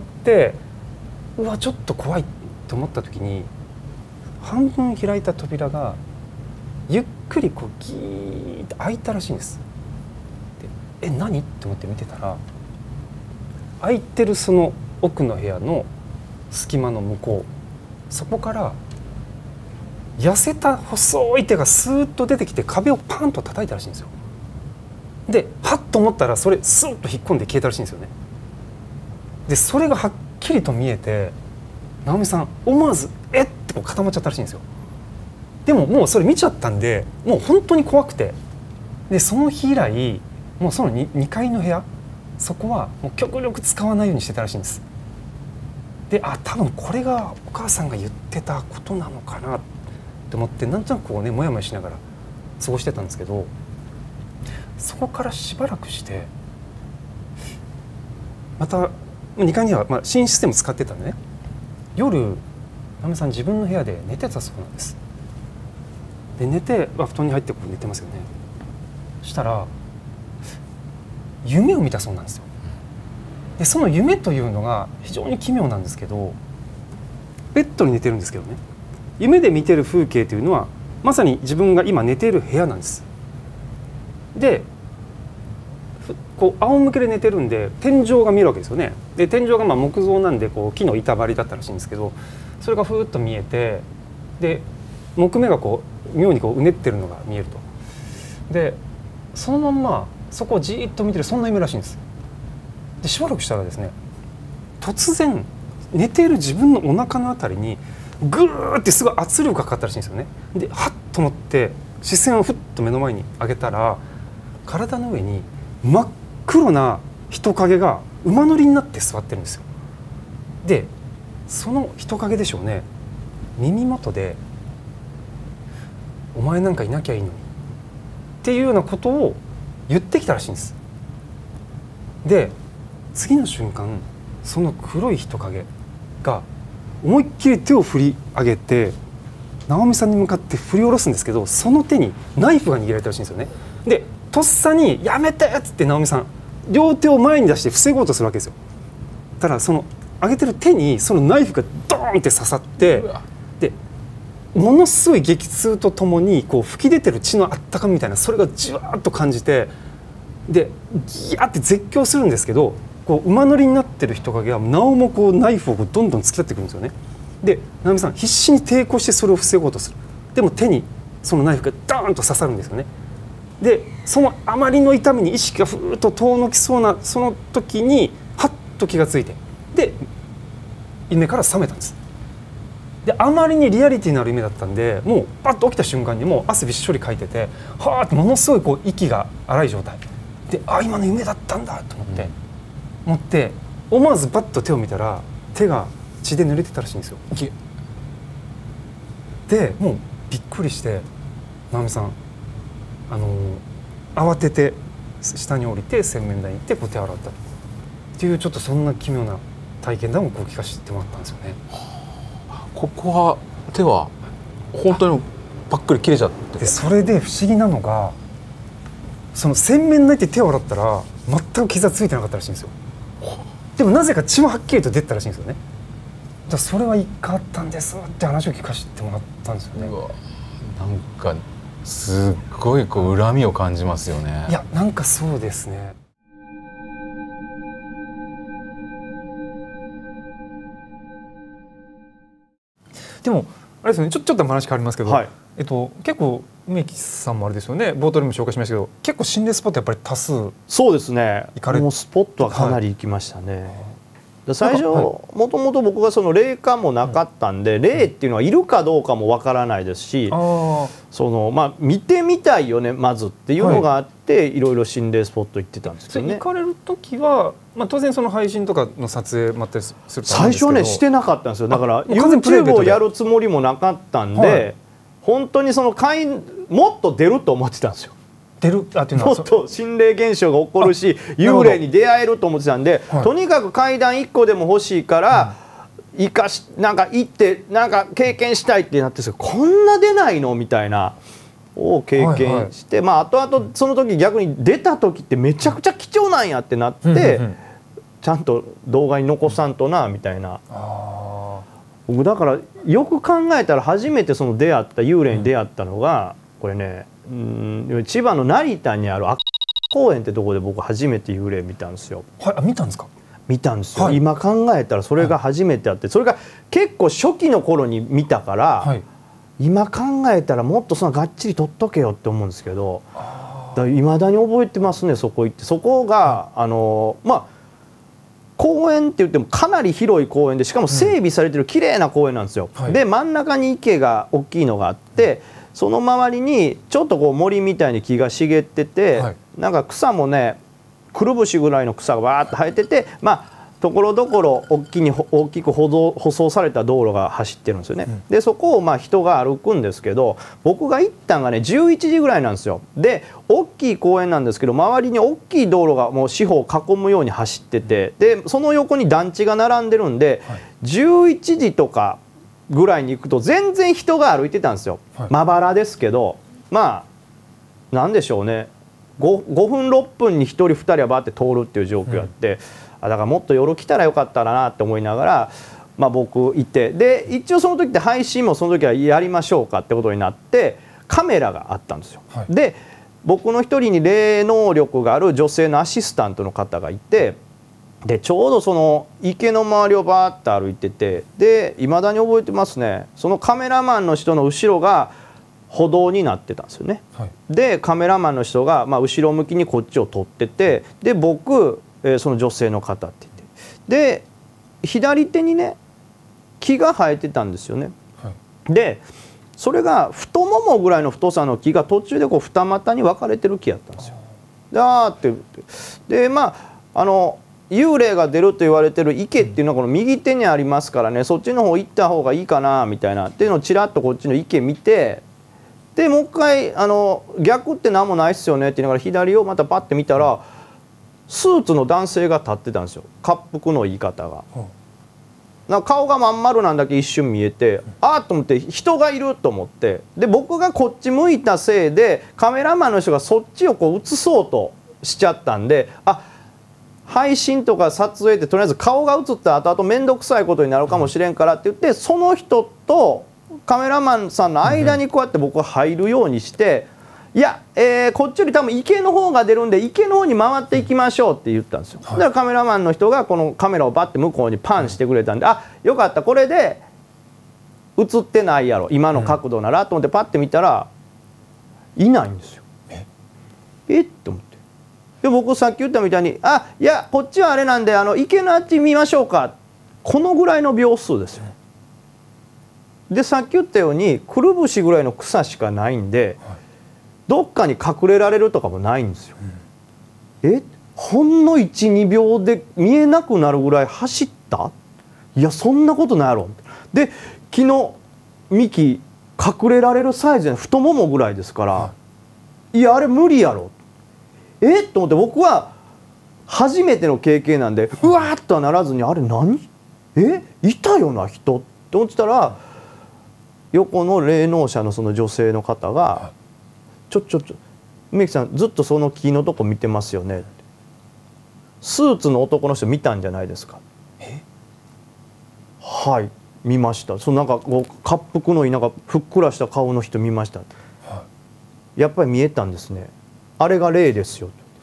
うわちょっと怖いと思った時に半分開いた扉がゆっくりギーッと開いたらしいんです。で何って思って見てたら、開いてるその奥の部屋の隙間の向こう、そこから痩せた細い手がスーッと出てきて壁をパンと叩いたらしいんですよ。ではっと思ったらそれスーッと引っ込んで消えたらしいんですよね。でそれがはっきりと見えて、直美さん思わず「えっ!」って固まっちゃったらしいんですよ。でももうそれ見ちゃったんでもう本当に怖くて、でその日以来もうその 2階の部屋、そこはもう極力使わないようにしてたらしいんです。で多分これがお母さんが言ってたことなのかなって思って、なんとなくモヤモヤしながら過ごしてたんですけど、そこからしばらくしてまた2階には寝室でも使ってたんでね、夜直美さん自分の部屋で寝てたそうなんです。で寝て、布団に入って寝てますよね。そしたら夢を見たそうなんですよ。でその夢というのが非常に奇妙なんですけど、ベッドに寝てるんですけどね、夢で見てる風景というのはまさに自分が今寝ている部屋なんです。で仰向けで寝てるんで天井が見えるわけですよね。で天井が木造なんで木の板張りだったらしいんですけど、それがふーっと見えて、で木目が妙にうねってるのが見えると。でそのまんまそこをじーっと見てる、そんな夢らしいんです。でしばらくしたらですね、突然寝ている自分のお腹のあたりにグーってすごい圧力がかかったらしいんですよね。ではっと思って視線をふっと目の前に上げたら、体の上に真っ黒な人影が馬乗りになって座ってるんですよ。でその人影でしょうね、耳元で「お前なんかいなきゃいいのに」っていうようなことを言ってきたらしいんです。で次の瞬間その黒い人影が思いっきり手を振り上げて直美さんに向かって振り下ろすんですけど、その手にナイフが握られたらしいんですよね。でとっさに「やめて!」っつって直美さん両手を前に出して防ごうとするわけですよ。ただその上げてる手にそのナイフがドーンって刺さって、でものすごい激痛とともにこう吹き出てる血のあったかみみたいな、それがじわーっと感じて、でギヤーって絶叫するんですけど、こう馬乗りになってる人影はなおもこうナイフをこうどんどん突き立ってくるんですよね。で直美さん必死に抵抗してそれを防ごうとする。でも手にそのナイフがドーンと刺さるんですよね。でそのあまりの痛みに意識がふーっと遠のきそうなその時にはっと気がついて、で夢から覚めたんです。であまりにリアリティのある夢だったんで、もうパッと起きた瞬間にもう汗びっしょりかいてて、はーってものすごいこう息が荒い状態で、あ今の夢だったんだと思って思わずバッと手を見たら手が血で濡れてたらしいんですよ。でもうびっくりして直美さん慌てて下に降りて洗面台に行ってこう手を洗ったっていう、ちょっとそんな奇妙な体験談をこう聞かせてもらったんですよね。 ここは手は本当にパックリ切れちゃって、 でそれで不思議なのが、その洗面台って手を洗ったら全く傷はついてなかったらしいんですよ。でもなぜか血もはっきりと出てたらしいんですよね。じゃあそれは一回あったんですって話を聞かせてもらったんですよね。 なんかすっごいこう恨みを感じますよね。 いやなんかそうですね。でもあれですよね、ちょっと話変わりますけど、はい、結構梅木さんもあれですよね、冒頭でも紹介しましたけど、結構心霊スポットやっぱり多数。 そうですね、もうスポットはかなり行きましたね。はい、最初、もともと僕がその霊感もなかったんで、霊っていうのはいるかどうかもわからないですし、見てみたいよねまずっていうのがあって、いろいろ心霊スポット行ってたんですけどね。 行かれる時は、当然その配信とかの撮影もあったりすると思うんですけど、 最初ねしてなかったんですよ。だから YouTube をやるつもりもなかったんで、本当にそのもっと出ると思ってたんですよ。もっと心霊現象が起こるし幽霊に出会えると思ってたんで、とにかく階段1個でも欲しいからなんか行ってなんか経験したいってなってるんですけど、こんな出ないのみたいなを経験して、後々その時逆に出た時ってめちゃくちゃ貴重なんやってなって、ちゃんと動画に残さんとなみたいな。僕だからよく考えたら初めてその幽霊に出会ったのがこれね、千葉の成田にある公園ってとこで僕初めて幽霊見たんですよ。 はい、見たんですか？ 見たんですよ。はい、今考えたらそれが初めてあって、それが結構初期の頃に見たから、はい、今考えたらもっとそのがっちり撮っとけよって思うんですけど、いまだに覚えてますね。そこ行って、そこが公園って言ってもかなり広い公園で、しかも整備されてる綺麗な公園なんですよ。で真ん中に池が大きいのがあって、その周りにちょっとこう森みたいに木が茂ってて、なんか草もねくるぶしぐらいの草がわーっと生えてて、ところどころ大きく舗装された道路が走ってるんですよね。でそこを人が歩くんですけど、僕が行ったんがね11時ぐらいなんですよ。で大きい公園なんですけど、周りに大きい道路がもう四方を囲むように走ってて、でその横に団地が並んでるんで、11時とかぐらいに行くと全然人が歩いてたんですよ。まばらですけど、なんでしょうね、5分6分に1人2人はバーって通るっていう状況やって、だからもっと夜来たらよかったらなって思いながら、僕行って、で一応その時って配信もその時はやりましょうかってことになってカメラがあったんですよ。で僕の一人に霊能力がある女性のアシスタントの方がいて、でちょうどその池の周りをバーッと歩いてて、でいまだに覚えてますね、そのカメラマンの人の後ろが歩道になってたんですよね。でカメラマンの人が後ろ向きにこっちを撮ってて、で僕その女性の方って言って、で左手にね木が生えてたんですよね。でそれが太ももぐらいの太さの木が途中でこう二股に分かれてる木やったんですよ。でってで幽霊が出ると言われてる池っていうのはこの右手にありますからね、そっちの方行った方がいいかなみたいなっていうのをちらっとこっちの池見て、でもう一回逆って何もないっすよねって言いながら左をまたパッて見たらスーツの男性が立ってたんですよ、恰幅の言い方が。なんか顔がまん丸なんだけ一瞬見えて、あっと思って人がいると思って、で僕がこっち向いたせいでカメラマンの人がそっちをこう映そうとしちゃったんで、配信とか撮影ってとりあえず顔が映った後々面倒くさいことになるかもしれんからって言って、その人とカメラマンさんの間にこうやって僕は入るようにして、いや、こっちより多分池の方が出るんで池の方に回っていきましょうって言ったんですよ。だからカメラマンの人がこのカメラをバッて向こうにパンしてくれたんで、よかった、これで映ってないやろ今の角度ならと思ってパッて見たらいないんですよ。って思って。で僕さっき言ったみたいに「いやこっちはあれなんで池のあっち見ましょうか」このぐらいの秒数ですよ。でさっき言ったようにくるぶしぐらいの草しかないんで、どっかに隠れられるとかもないんですよ。ほんの 1,2 秒で見えなくなるぐらい走った？いやそんなことないやろ。で昨日ミキ隠れられるサイズで太ももぐらいですから、いやあれ無理やろ。と思って僕は初めての経験なんでうわーっとはならずに、あれ何いたよな人って思ってたら、横の霊能者のその女性の方が「ちょ梅木さんずっとその木のとこ見てますよね」スーツの男の人見たんじゃないですか。はい見ました。そのなんかこう恰幅のいいなんかふっくらした顔の人見ました。やっぱり見えたんですね。あれが霊ですよ。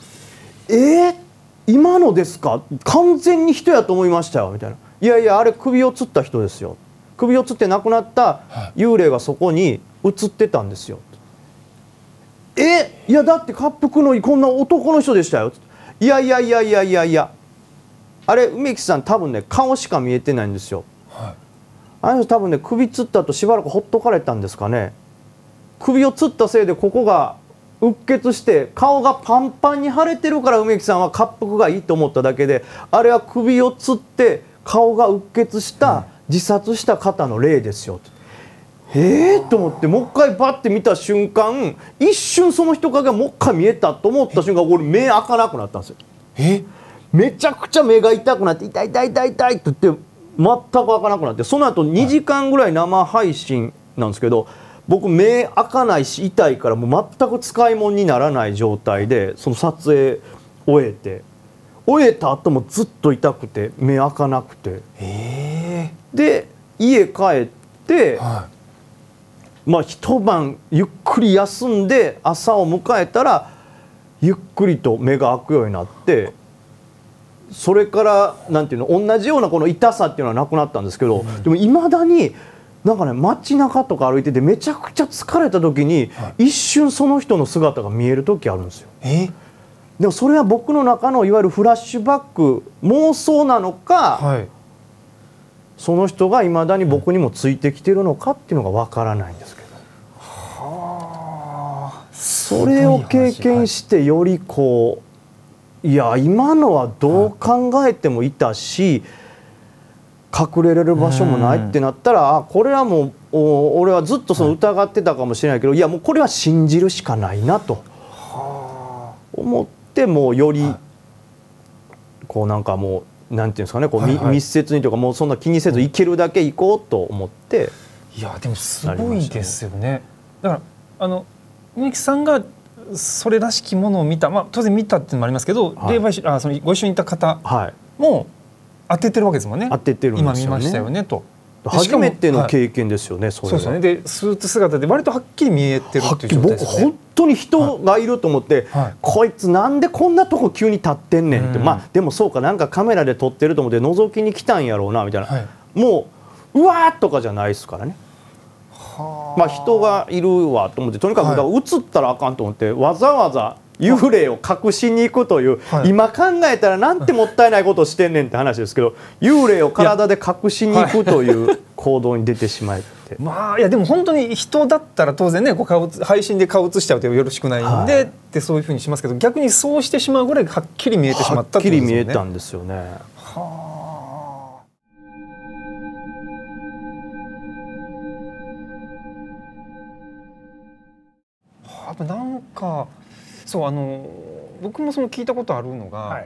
今のですか？完全に人やと思いましたよみたいな。いやいやあれ首を吊った人ですよ。首を吊って亡くなった幽霊がそこに映ってたんですよ。いやだって恰幅のいいこんな男の人でしたよ。いやあれ梅木さん多分ね顔しか見えてないんですよ。あの人多分ね首吊った後しばらくほっとかれたんですかね。首を吊ったせいでここがうっ血して顔がパンパンに腫れてるから梅木さんは恰幅がいいと思っただけで、あれは首を吊って顔がうっ血した自殺した方の霊ですよ。と思ってもう一回バッて見た瞬間、一瞬その人影がもう一回見えたと思った瞬間俺目開かなくなったんですよ。めちゃくちゃ目が痛くなって痛いって言って全く開かなくなって、その後2時間ぐらい生配信なんですけど、僕目開かないし痛いからもう全く使い物にならない状態でその撮影終えた後もずっと痛くて目開かなくて、で家帰って、一晩ゆっくり休んで朝を迎えたらゆっくりと目が開くようになって、それからなんていうの同じようなこの痛さっていうのはなくなったんですけど、でもいまだになんかね街中とか歩いててめちゃくちゃ疲れた時に一瞬その人の姿が見える時あるんですよ。でもそれは僕の中のいわゆるフラッシュバック妄想なのか、その人がいまだに僕にもついてきてるのかっていうのがわからないんですけど、それを経験してよりこういや今のはどう考えてもいたし隠れれる場所もないってなったら、これはもう俺はずっとその疑ってたかもしれないけど、いやもうこれは信じるしかないなと思って、もうよりこうなんかもうなんていうんですかね、こう密接にというかもうそんな気にせず行けるだけ行こうと思って。 いやでもすごいですよね。だから梅木さんがそれらしきものを見た、当然見たっていうのもありますけど、そのご一緒にいた方も当ててるわけですもんね。 当ててるんですよね。 今見ましたよねと。 初めての経験ですよね。 そうですよね。でスーツ姿で割とはっきり見えてるっていう状態ですよね。 本当に人がいると思って、こいつなんでこんなとこ急に立ってんねんって、でもそうかなんかカメラで撮ってると思って覗きに来たんやろうなみたいな、もううわーとかじゃないですからね。人がいるわと思って、とにかく映ったらあかんと思ってわざわざ幽霊を隠しに行くという、今考えたらなんてもったいないことをしてんねんって話ですけど、幽霊を体で隠しに行くという行動に出てしまって、 まあいやでも本当に人だったら当然ね、こう配信で顔映しちゃうとよろしくないんで、ってそういうふうにしますけど、逆にそうしてしまうぐらいはっきり見えてしまったってことですよね。 はっきり見えたんですよね。 あとなんかそう僕もその聞いたことあるのが、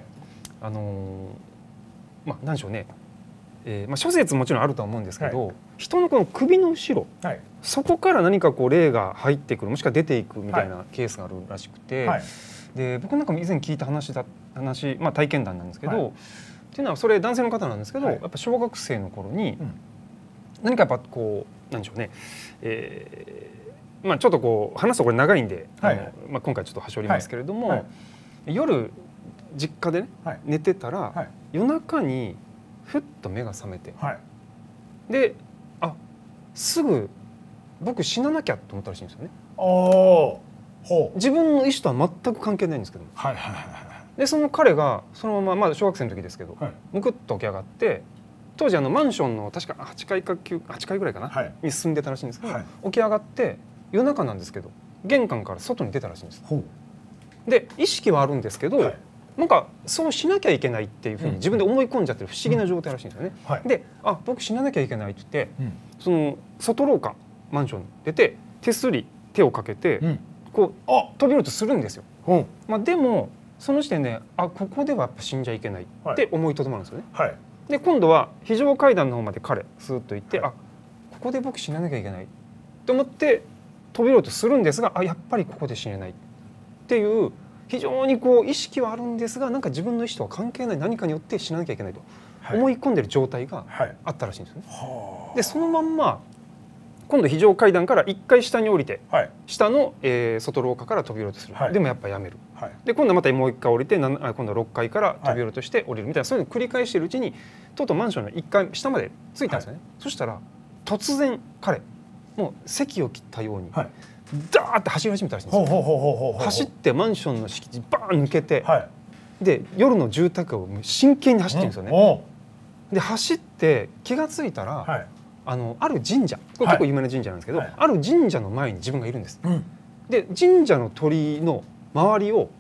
まあ何でしょうね、まあ諸説もちろんあるとは思うんですけど、人のこの首の後ろ、そこから何かこう霊が入ってくる、もしくは出ていくみたいなケースがあるらしくて、で僕なんかも以前聞いた話、まあ体験談なんですけど、っていうのはそれ男性の方なんですけど、やっぱ小学生の頃に何かやっぱこうなんでしょうね、まあちょっとこう話すとこれ長いんで、まあ今回ちょっと端折りますけれども、夜実家でね寝てたら夜中にふっと目が覚めて、で、あ、すぐ僕死ななきゃと思ったらしいんですよね。自分の意思とは全く関係ないんですけども、でその彼がそのまま、まだ小学生の時ですけど、むくっと起き上がって、当時マンションの確か8階か8階ぐらいかな、に住んでたらしいんですけど、起き上がって夜中なんですけど玄関から外に出たらしいんです。で意識はあるんですけど、なんかそうしなきゃいけないっていうふうに自分で思い込んじゃってる不思議な状態らしいんですよね。で、あ、僕死ななきゃいけないって言って、その外廊下マンションに出て手すり手をかけて、こう飛び降りとするんですよ。まあでもその時点で、あ、ここではやっぱ死んじゃいけないって思いとどまるんですよね。で今度は非常階段の方まで彼スーッと行って、あ、ここで僕死ななきゃいけないと思って飛び降りとするんですが、あ、やっぱりここで死ねないっていう非常にこう意識はあるんですが、なんか自分の意思とは関係ない何かによって死ななきゃいけないと思い込んでる状態があったらしいんですよね。でそのまんま今度非常階段から1回下に降りて、下の、外廊下から飛び降りとする、でもやっぱやめる、で今度はまたもう1回降りて、今度は6階から飛び降りとして降りるみたいな、そういうのを繰り返しているうちにとうとうマンションの1階下まで着いたんですよね。そしたら突然彼もう席を切ったように、ダーって走り始めたらしいんですよ。走ってマンションの敷地バーン抜けて、で夜の住宅街を真剣に走ってるんですよね。で走って気が付いたら、ある神社、これ結構有名な神社なんですけど、ある神社の前に自分がいるんです。で神社の鳥居の周りを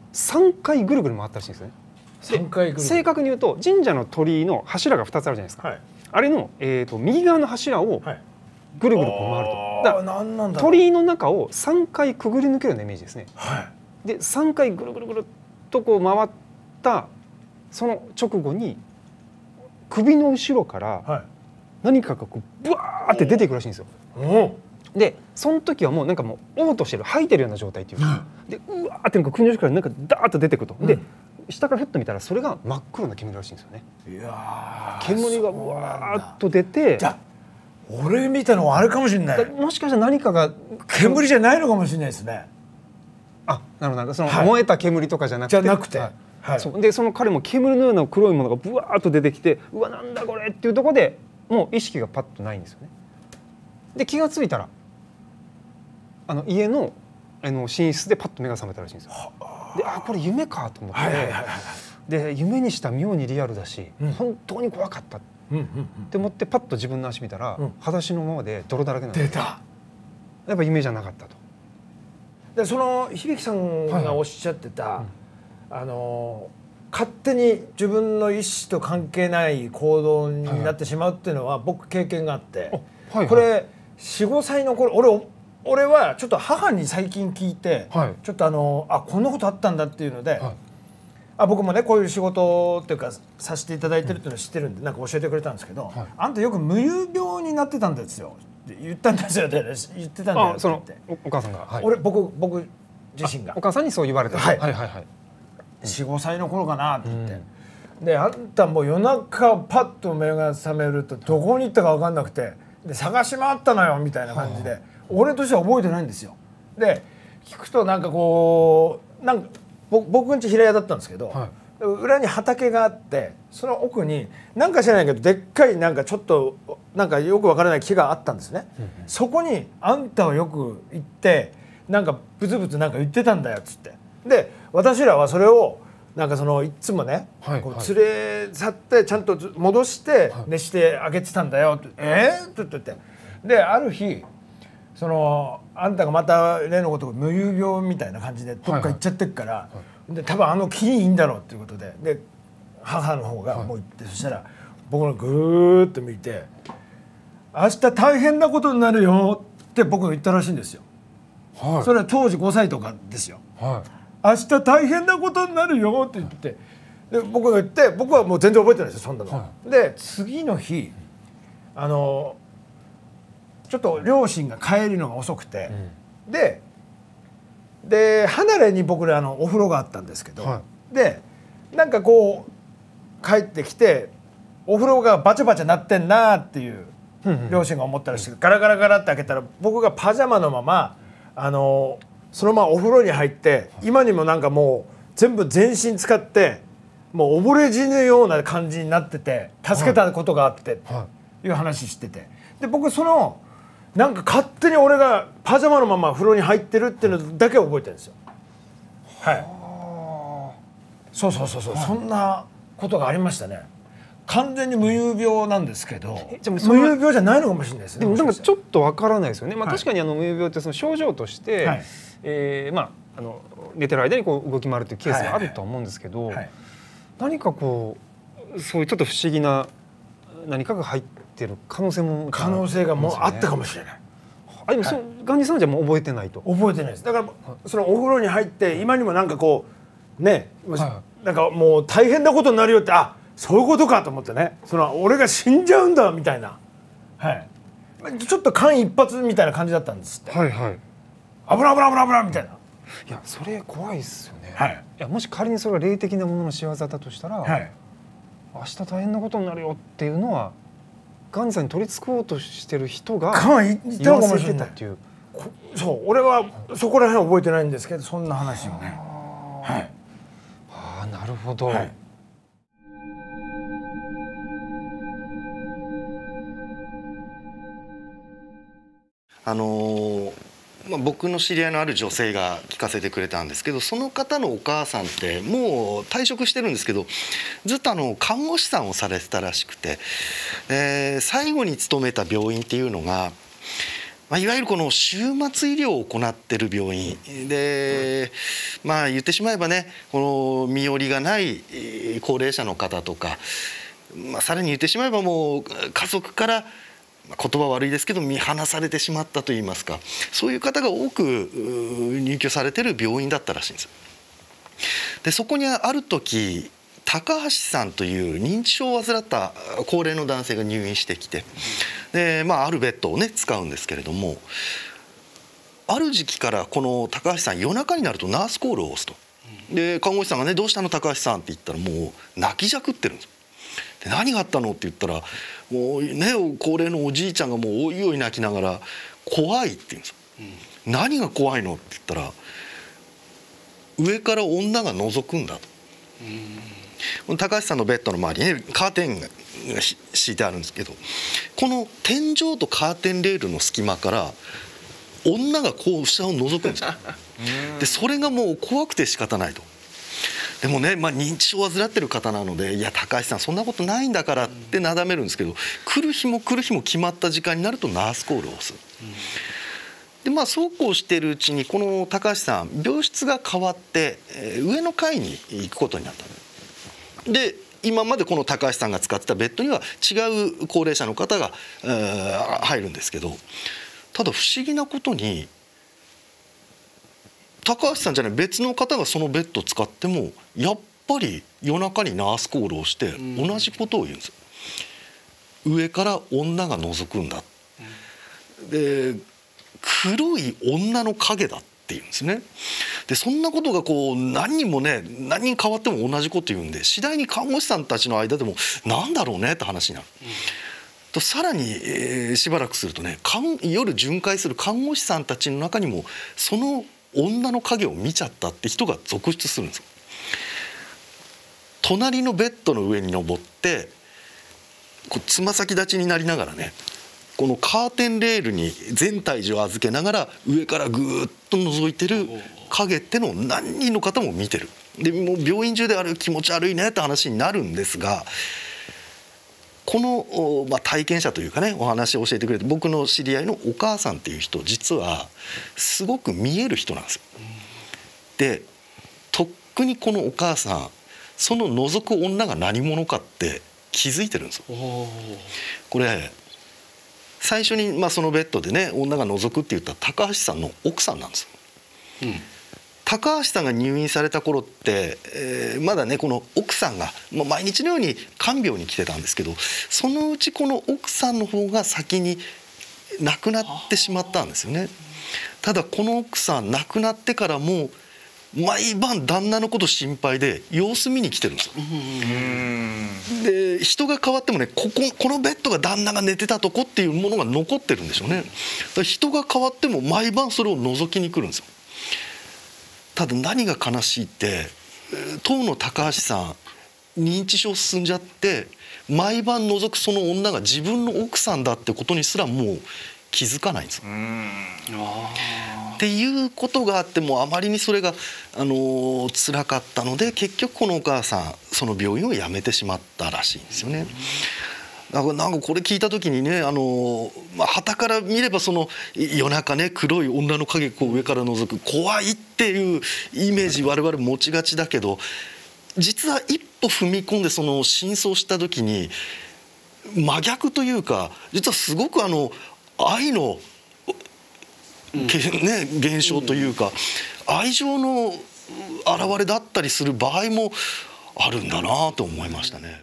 3回ぐるぐる回ったらしいんですね。正確に言うと神社の鳥居の柱が2つあるじゃないですか。あれの、右側の柱をぐるぐるこう回ると、だから鳥居の中を3回くぐり抜けるようなイメージですね。で3回ぐるぐるぐるっとこう回ったその直後に首の後ろから何かがこうブワーって出ていくらしいんですよ。でその時はもうなんかもう嘔吐してる、吐いてるような状態っていうか、でうわーって首の後ろからなんかダーッと出てくると、で下からふっと見たらそれが真っ黒な煙らしいんですよね。煙がうわーっと出て、 じゃあ俺見たのはあれかもしれない。 もしかしたら何かが煙じゃないのかもしれないですね。 あ、なるほど、その燃えた煙とかじゃなくて、でその彼も煙のような黒いものがブワーッと出てきて、うわなんだこれっていうところでもう意識がパッとないんですよね。で気がついたら家の寝室でパッと目が覚めたらしいんですよ。で、あ、これ夢かと思って、で夢にした妙にリアルだし、本当に怖かったって思ってパッと自分の足見たら、裸足のままで泥だらけなんです。やっぱ夢じゃなかったと。 でその響さんがおっしゃってた、勝手に自分の意思と関係ない行動になってしまうっていうのは僕経験があって、これ4、5歳の頃俺はちょっと母に最近聞いて、ちょっとこんなことあったんだっていうので、僕もねこういう仕事っていうかさせていただいてるっていうのを知ってるんでなんか教えてくれたんですけど、あんたよく無遊病になってたんですよって言ったんですよって言ってたんだよって言って、 お母さんが、 僕自身がお母さんにそう言われた。 4、5歳の頃かなって言って、であんたもう夜中パッと目が覚めるとどこに行ったか分かんなくて、で探し回ったのよみたいな感じで、俺としては覚えてないんですよ。で聞くとなんかこうなんか僕ん家平屋だったんですけど、裏に畑があって、その奥になんか知らないけどでっかいなんかちょっとなんかよくわからない木があったんですね。そこにあんたはよく行ってなんかブツブツなんか言ってたんだよっつって。 で私らはそれをなんかいつもね、こう連れ去ってちゃんと戻して熱してあげてたんだよってって言って。である日あんたがまた例のこと無遊病みたいな感じでどっか行っちゃってっから、で多分キリいいんだろうっていうことで母の方がもう行って、そしたら僕のぐーっと見て「明日大変なことになるよ」って僕が言ったらしいんですよ。それは当時5歳とかですよ。明日大変なことになるよって言って、で僕が言って、僕はもう全然覚えてないですよそんなの。で次の日ちょっと両親が帰るのが遅くて、で離れに僕らお風呂があったんですけど、でなんかこう帰ってきてお風呂がバチャバチャ鳴ってんなっていう両親が思ったらしく、ガラガラガラって開けたら僕がパジャマのままそのままお風呂に入って、今にもなんかもう全部全身使ってもう溺れ死ぬような感じになってて、助けたことがあってっていう話してて、で僕なんか勝手に俺がパジャマのまま風呂に入ってるっていうのだけ覚えてるんですよ。そうそんなことがありましたね。完全に無遊病なんですけど、無遊病じゃないのかもしれないですね。 でもちょっとわからないですよね。確かに無遊病って症状として、寝てる間に動き回るというケースがあるとは思うんですけど、何かそういうちょっと不思議な何かが入ってる可能性がもうあったかもしれない。 でもガンジさんはじゃあもう覚えてないと。 覚えてないです。だからお風呂に入って今にもなんかなんかもう大変なことになるよって、そういうことかと思ってね、俺が死んじゃうんだみたいな、ちょっと間一髪みたいな感じだったんですって。危ないみたいな。 いやそれ怖いっすよね。いやもし仮にそれが霊的なものの仕業だとしたら、明日大変なことになるよっていうのはガンジさんに取り付こうとしてる人が言わせてたっていう。 そう俺はそこら辺覚えてないんですけど、そんな話をね。 なるほど。 僕の知り合いのある女性が聞かせてくれたんですけど、その方のお母さんってもう退職してるんですけど、ずっと看護師さんをされてたらしくて、最後に勤めた病院っていうのが、いわゆるこの終末医療を行ってる病院で、言ってしまえばね、この身寄りがない高齢者の方とか、さらに言ってしまえばもう家族から言葉悪いですけど見放されてしまったといいますか、そういう方が多く入居されてる病院だったらしいんです。でそこにある時高橋さんという認知症を患った高齢の男性が入院してきて、であるベッドをね使うんですけれども、ある時期からこの高橋さん夜中になるとナースコールを押すと。で看護師さんがね「どうしたの高橋さん」って言ったらもう泣きじゃくってるんです。で何があったのって言ったら、もうね高齢のおじいちゃんがもうおいおい泣きながら「怖い」って言うんですよ。何が怖いのって言ったら、上から女が覗くんだと。高橋さんのベッドの周りに、ね、カーテンが敷いてあるんですけど、この天井とカーテンレールの隙間から女がこう下を覗くんですよ。でそれがもう怖くて仕方ないと。でもね、認知症を患ってる方なので「いや高橋さんそんなことないんだから」ってなだめるんですけど、来る日も決まった時間になるとナースコールを押す。でそうこうしているうちにこの高橋さん病室が変わって、上の階に行くことになった。で今までこの高橋さんが使ってたベッドには違う高齢者の方が入るんですけど、ただ不思議なことに高橋さんじゃない別の方がそのベッドを使ってもやっぱり夜中にナースコールをして同じことを言うんですよ。上から女が覗くんだ。で黒い女の影だっていうんですね。でそんなことが何人変わっても同じこと言うんで、次第に看護師さんたちの間でもなんだろうねって話になる。とさらに、しばらくするとね、夜巡回する看護師さんたちの中にもその女の影を見ちゃったって人が続出するんですよ。隣のベッドの上に登ってつま先立ちになりながらね、このカーテンレールに全体重を預けながら上からぐーっと覗いてる影ってのを何人の方も見てる。でもう病院中であれ気持ち悪いねって話になるんですが、この、体験者というかねお話を教えてくれて、僕の知り合いのお母さんっていう人実はすごく見える人なんですよ。でとっくにこのお母さんその覗く女が何者かって気づいてるんですよ。これ最初にそのベッドでね女が覗くって言った高橋さんの奥さんなんですよ。高橋さんが入院された頃って、まだねこの奥さんが毎日のように看病に来てたんですけど、そのうちこの奥さんの方が先に亡くなってしまったんですよね。ただこの奥さん亡くなってからも毎晩旦那のこと心配で様子見に来てるんですよ。で人が変わってもねこのベッドが旦那が寝てたとこっていうものが残ってるんでしょうね。だから人が変わっても毎晩それを覗きに来るんですよ。ただ何が悲しいって当の高橋さん認知症進んじゃって毎晩覗くその女が自分の奥さんだってことにすらもう気づかないんですよ。っていうことがあってもあまりにそれが辛かったので結局このお母さんその病院を辞めてしまったらしいんですよね。なんかこれ聞いた時にね傍から見ればその夜中ね黒い女の影こう上から覗く怖いっていうイメージ我々持ちがちだけど、実は一歩踏み込んでその真相した時に真逆というか実はすごく愛の現象というか愛情の表れだったりする場合もあるんだなと思いましたね。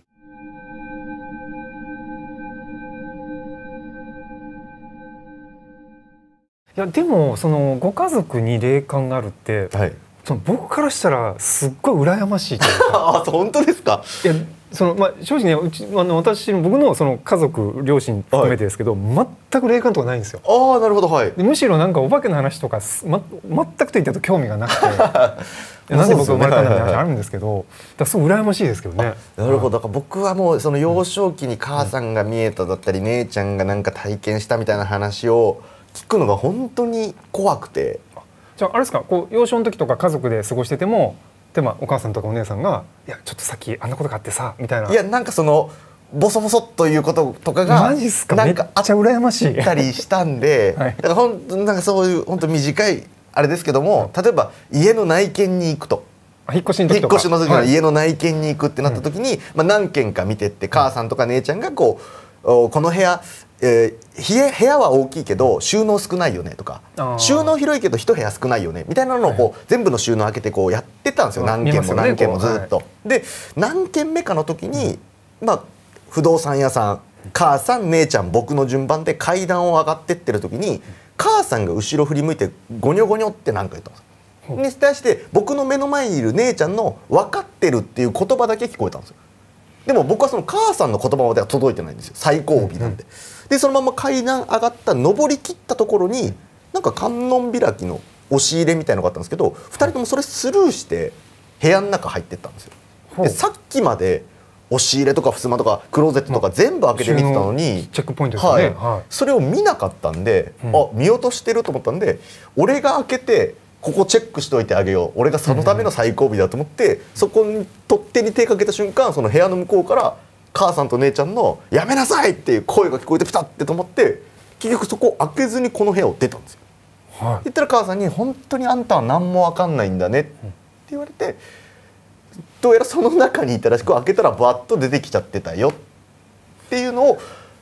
いやでもそのご家族に霊感があるって、その僕からしたらすっごい羨ましいというか。 あ、本当ですか。 いや正直ね僕のその家族両親含めてですけど、全く霊感とかないんですよ。 ああ、なるほど。はい。 むしろなんかお化けの話とか全くと言ったと興味がなくてなんで僕が生まれたんだって話あるんですけど、だからすごい羨ましいですけどね。 なるほど。だから僕はもうその幼少期に母さんが見えただったり、姉ちゃんがなんか体験したみたいな話を聞くのが本当に怖くて。 じゃああれですか、こう幼少の時とか家族で過ごしててもお母さんとかお姉さんが「いやちょっとさっきあんなことがあってさ」みたいな。 いやなんかそのボソボソということとかがマジっすか。めっちゃ羨ましい。 たりしたんで、だからなんかそういう本当短いあれですけども、例えば家の内見に行くと。 引っ越しの時の家の内見に行くってなった時に、何軒か見てって母さんとか姉ちゃんがこの部屋部屋は大きいけど収納少ないよねとか、収納広いけど一部屋少ないよねみたいなのをこう全部の収納開けてこうやってたんですよ。何軒も何軒もずっと。で何軒目かの時に不動産屋さん母さん姉ちゃん僕の順番で階段を上がってってる時に母さんが後ろ振り向いてゴニョゴニョって何か言ったんです。に対して僕の目の前にいる姉ちゃんの「分かってる」っていう言葉だけ聞こえたんですよ。でも僕はその母さんの言葉までは届いてないんですよ。最後尾なんで。でそのまま階段上がった登りきったところになんか観音開きの押し入れみたいのがあったんですけど、2人ともそれスルーして部屋の中入ってったんですよ。でさっきまで押し入れとか襖とかクローゼットとか全部開けて見てたのに、 チェックポイントですね。 それを見なかったんで、見落としてると思ったんで、俺が開けてここチェックしといてあげよう、俺がそのための最後尾だと思って、そこに取っ手に手かけた瞬間その部屋の向こうから母さんと姉ちゃんの「やめなさい!」っていう声が聞こえてピタッて止まって、結局そこを開けずにこの部屋を出たんですよ。言ったら母さんに「本当にあんたは何も分かんないんだね」って言われて、どうやらその中にいたらしく開けたらバッと出てきちゃってたよっていうのを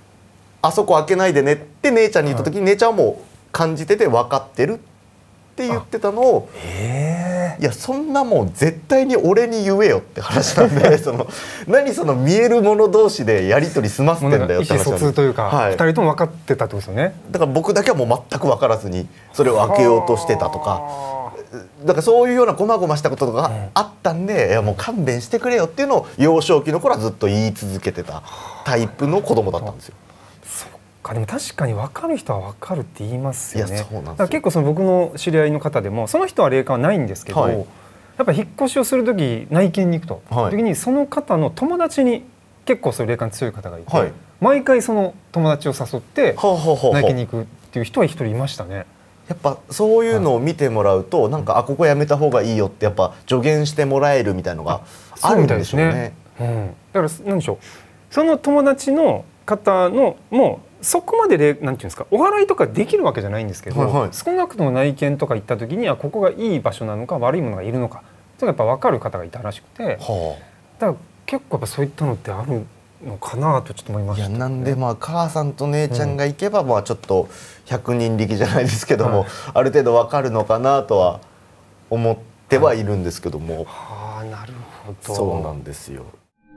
「あそこ開けないでね」って姉ちゃんに言った時に、姉ちゃんはもう感じてて分かってるって言ってたのを「いやそんなもん絶対に俺に言えよ」って話なんで何その見える者同士でやり取り済ませてんだよって話なんで、 意思疎通というか、2人とも分かってたってことですよね。 だから僕だけはもう全く分からずにそれを開けようとしてたとか、だからそういうような細々したことがあったんで、いやもう勘弁してくれよっていうのを幼少期の頃はずっと言い続けてたタイプの子供だったんですよ。 でも確かに分かる人は分かるって言いますよね。 いやそうなんですよ。 だから結構その僕の知り合いの方でもその人は霊感はないんですけど、やっぱ引っ越しをする時内見に行くと、時にその方の友達に結構そういう霊感強い方がいて、毎回その友達を誘って内見に行くっていう人は一人いましたね。 やっぱそういうのを見てもらうと、なんかここやめた方がいいよってやっぱ助言してもらえるみたいのがあるんでしょうね。 だから何でしょう、その友達の方のもうそこまででなんていうんですか、お祓いとかできるわけじゃないんですけど、少なくとも内見とか行った時にはここがいい場所なのか悪いものがいるのかそれがやっぱ分かる方がいたらしくて、だから結構やっぱそういったのってあるのかなとちょっと思いました、ね。 なんで母さんと姉ちゃんが行けばちょっと100人力じゃないですけども、ある程度分かるのかなとは思ってはいるんですけども。 なるほど。 そうなんですよ。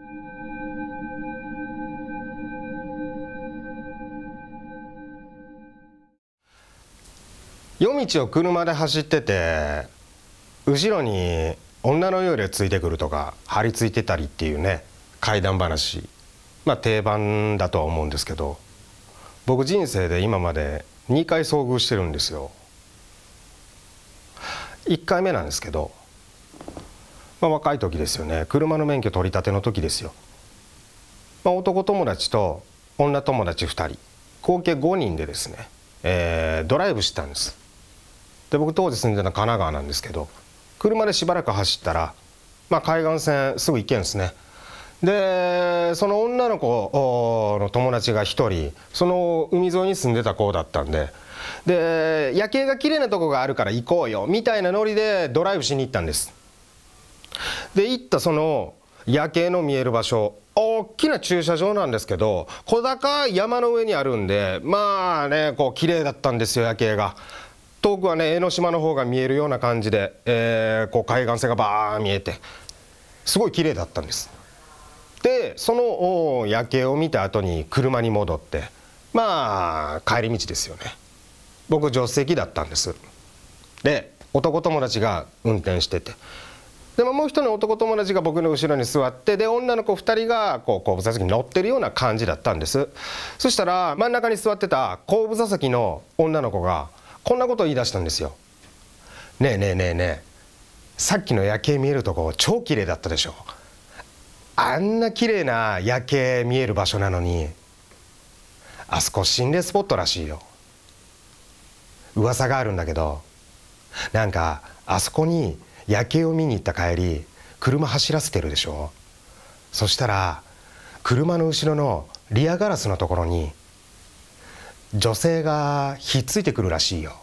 夜道を車で走ってて後ろに女の幽霊ついてくるとか張り付いてたりっていうね怪談話、定番だとは思うんですけど、僕人生で今まで2回遭遇してるんですよ。1回目なんですけど、若い時ですよね。車の免許取り立ての時ですよ。男友達と女友達2人合計5人でですね、ドライブしてたんです。で僕当時住んでたのは神奈川なんですけど、車でしばらく走ったら、海岸線すぐ行けんですね。でその女の子の友達が1人その海沿いに住んでた子だったんで、夜景が綺麗なとこがあるから行こうよみたいなノリでドライブしに行ったんです。で行ったその夜景の見える場所、大きな駐車場なんですけど小高い山の上にあるんで、こう綺麗だったんですよ。夜景が遠くはね江ノ島の方が見えるような感じで、こう海岸線がバー見えてすごい綺麗だったんです。でその夜景を見た後に車に戻って帰り道ですよね。僕助手席だったんです。で男友達が運転してて、でももう一人の男友達が僕の後ろに座って、で女の子2人がこう後部座席に乗ってるような感じだったんです。そしたら真ん中に座ってた後部座席の女の子がこんなことを言い出したんですよ。ねえねえねえねえ、さっきの夜景見えるとこ超綺麗だったでしょ。あんな綺麗な夜景見える場所なのにあそこ心霊スポットらしいよ。噂があるんだけど、なんかあそこに夜景を見に行った帰り車走らせてるでしょ。そしたら車の後ろのリアガラスのところに女性がひっついてくるらしいよ。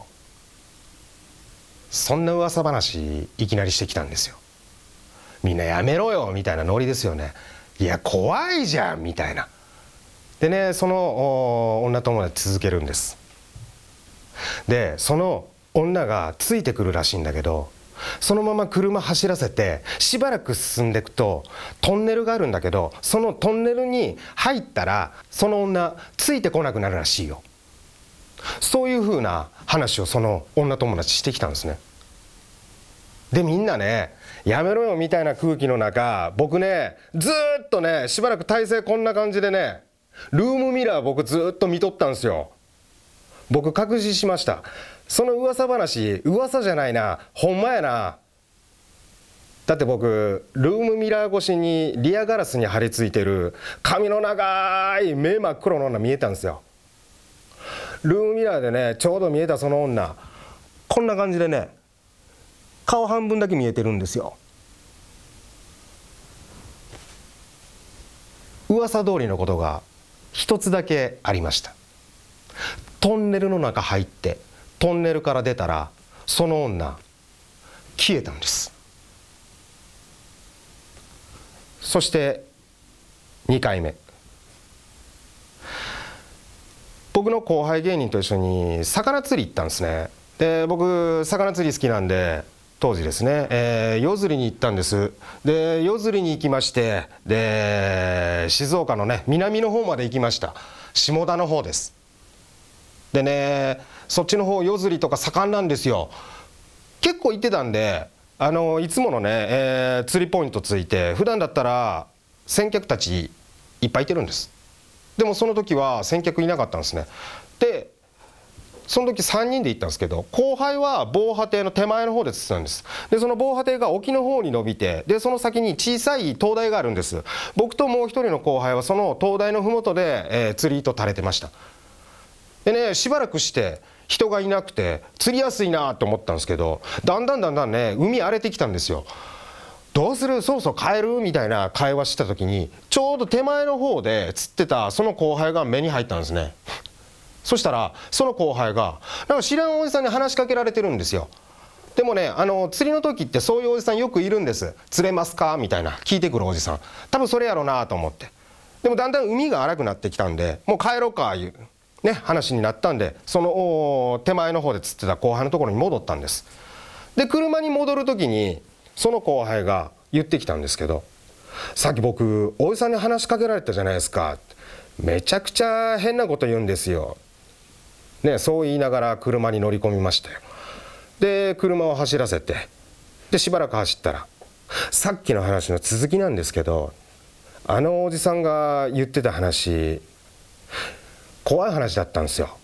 そんな噂話いきなりしてきたんですよ。みんなやめろよみたいなノリですよね。いや怖いじゃんみたいな。でねその女友達続けるんです。でその女がついてくるらしいんだけど、そのまま車走らせてしばらく進んでいくとトンネルがあるんだけど、そのトンネルに入ったらその女ついてこなくなるらしいよ。そういうふうな話をその女友達してきたんですね。でみんなねやめろよみたいな空気の中、僕ねずっとねしばらく体勢こんな感じでねルームミラー僕ずっと見とったんですよ。僕確信しました。その噂話噂じゃないな、ほんまやな。だって僕ルームミラー越しにリアガラスに張り付いてる髪の長い目真っ黒の女見えたんですよ。ルームミラーでねちょうど見えたその女こんな感じでね顔半分だけ見えてるんですよ。噂通りのことが一つだけありました。トンネルの中入ってトンネルから出たらその女消えたんです。そして2回目、僕の後輩芸人と一緒に魚釣り行ったんですね。で僕魚釣り好きなんで当時ですね、夜釣りに行ったんです。で夜釣りに行きまして、で静岡のね南の方まで行きました。下田の方です。でねそっちの方夜釣りとか盛んなんですよ。結構行ってたんでいつものね、釣りポイントついて普段だったら先客たちいっぱいいてるんです。でもその時は先客いなかったんですね。でその時3人で行ったんですけど、後輩は防波堤の手前の方で釣ってたんです。でその防波堤が沖の方に伸びて、でその先に小さい灯台があるんです。僕ともう一人の後輩はその灯台の麓で、釣り糸垂れてました。でねしばらくして人がいなくて釣りやすいなと思ったんですけど、だんだんね海荒れてきたんですよ。どうする、そろそろ帰るみたいな会話した時に、ちょうど手前の方で釣ってたその後輩が目に入ったんですね。そしたらその後輩がなんか知らんおじさんに話しかけられてるんですよ。でもね、釣りの時ってそういうおじさんよくいるんです。釣れますかみたいな聞いてくるおじさん、多分それやろうなと思って。でもだんだん海が荒くなってきたんで、もう帰ろうかいうね話になったんで、その手前の方で釣ってた後輩のところに戻ったんです。で車に戻る時にその後輩が言ってきたんですけど、さっき僕おじさんに話しかけられたじゃないですか、めちゃくちゃ変なこと言うんですよ、ね、そう言いながら車に乗り込みましたよ。で車を走らせて、でしばらく走ったら、さっきの話の続きなんですけど、あのおじさんが言ってた話怖い話だったんですよ。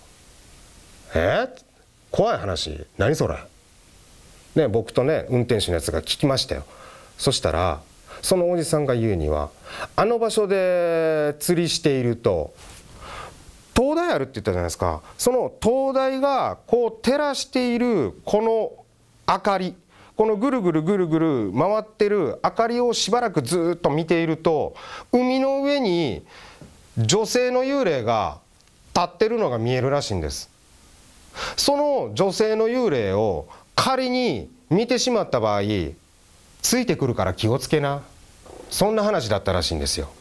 怖い話？何それ？ね、僕とね運転手のやつが聞きましたよ。そしたらそのおじさんが言うには、あの場所で釣りしていると灯台あるって言ったじゃないですか。その灯台がこう照らしているこの明かり、このぐるぐるぐるぐる回ってる明かりをしばらくずっと見ていると、海の上に女性の幽霊が立ってるのが見えるらしいんです。その女性の幽霊を仮に見てしまった場合、ついてくるから気をつけな、そんな話だったらしいんですよ。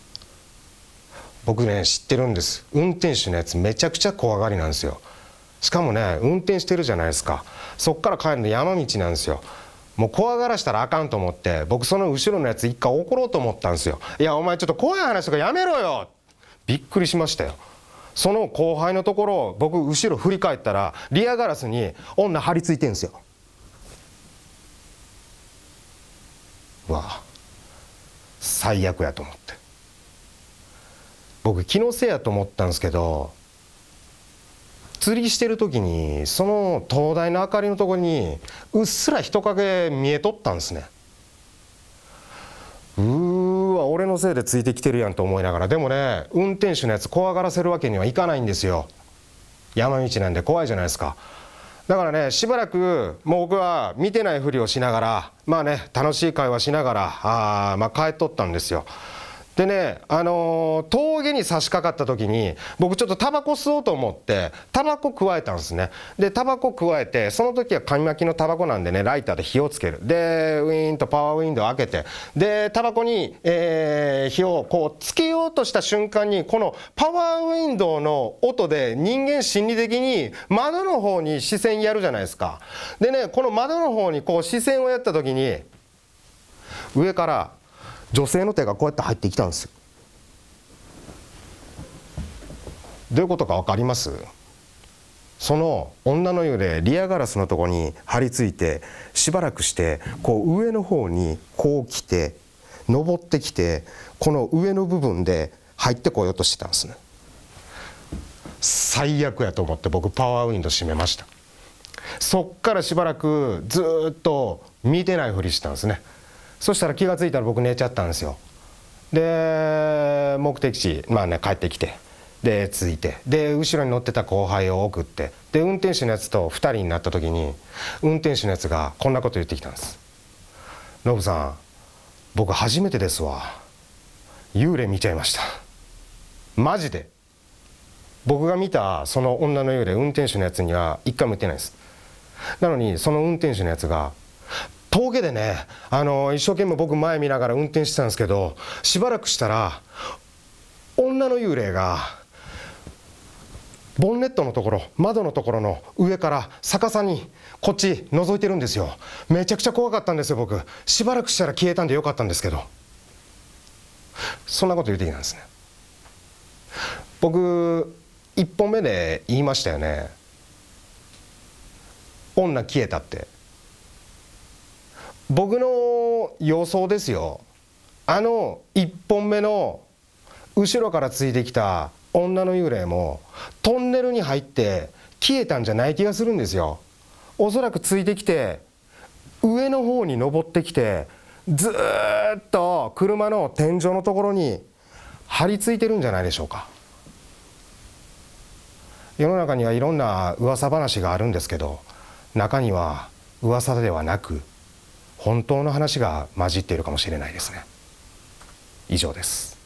僕ね知ってるんです。運転手のやつめちゃくちゃ怖がりなんですよ。しかもね運転してるじゃないですか、そっから帰るの山道なんですよ。もう怖がらしたらあかんと思って、僕その後ろのやつ一回怒ろうと思ったんですよ。いやお前ちょっと怖い話とかやめろよ。びっくりしましたよ。その後輩のところ僕後ろ振り返ったら、リアガラスに女張り付いてんですよ。うわ最悪やと思って、僕気のせいやと思ったんですけど、釣りしてる時にその灯台の明かりのところにうっすら人影見えとったんですね。俺のせいでついてきてるやんと思いながら、でもね運転手のやつ怖がらせるわけにはいかないんですよ。山道なんで怖いじゃないですか。だからねしばらくもう僕は見てないふりをしながら、まあね楽しい会話しながら帰っとったんですよ。でね峠に差し掛かった時に僕ちょっとタバコ吸おうと思ってタバコ加えたんですね。でタバコ加えて、その時は紙巻きのタバコなんでねライターで火をつける。でウィーンとパワーウィンドウを開けて、でタバコに、火をこうつけようとした瞬間に、このパワーウィンドウの音で人間心理的に窓の方に視線やるじゃないですか。でねこの窓の方にこう視線をやった時に、上から女性の手がこうやって入ってきたんですよ。どういうことか分かります？その女の幽霊リアガラスのところに張り付いて、しばらくしてこう上の方にこう来て登ってきて、この上の部分で入ってこようとしてたんですね。最悪やと思って僕パワーウィンドウ閉めました。そっからしばらくずっと見てないふりしたんですね。そしたら気が付いたら僕寝ちゃったんですよ。で目的地帰ってきて、で着いて、で後ろに乗ってた後輩を送って、で運転手のやつと2人になった時に、運転手のやつがこんなこと言ってきたんです。ノブさん僕初めてですわ、幽霊見ちゃいました。マジで。僕が見たその女の幽霊、運転手のやつには一回も言ってないです。なのにその運転手のやつが峠でね一生懸命僕前見ながら運転してたんですけど、しばらくしたら女の幽霊がボンネットのところ、窓のところの上から逆さにこっち覗いてるんですよ。めちゃくちゃ怖かったんですよ僕。しばらくしたら消えたんでよかったんですけど、そんなこと言ってきたんですね。僕1本目で言いましたよね、女消えたって。僕の予想ですよ。1本目の後ろからついてきた女の幽霊もトンネルに入って消えたんじゃない気がするんですよ。おそらくついてきて上の方に登ってきて、ずーっと車の天井のところに張り付いてるんじゃないでしょうか。 世の中にはいろんな噂話があるんですけど、中には噂ではなく本当の話が混じっているかもしれないですね。以上です。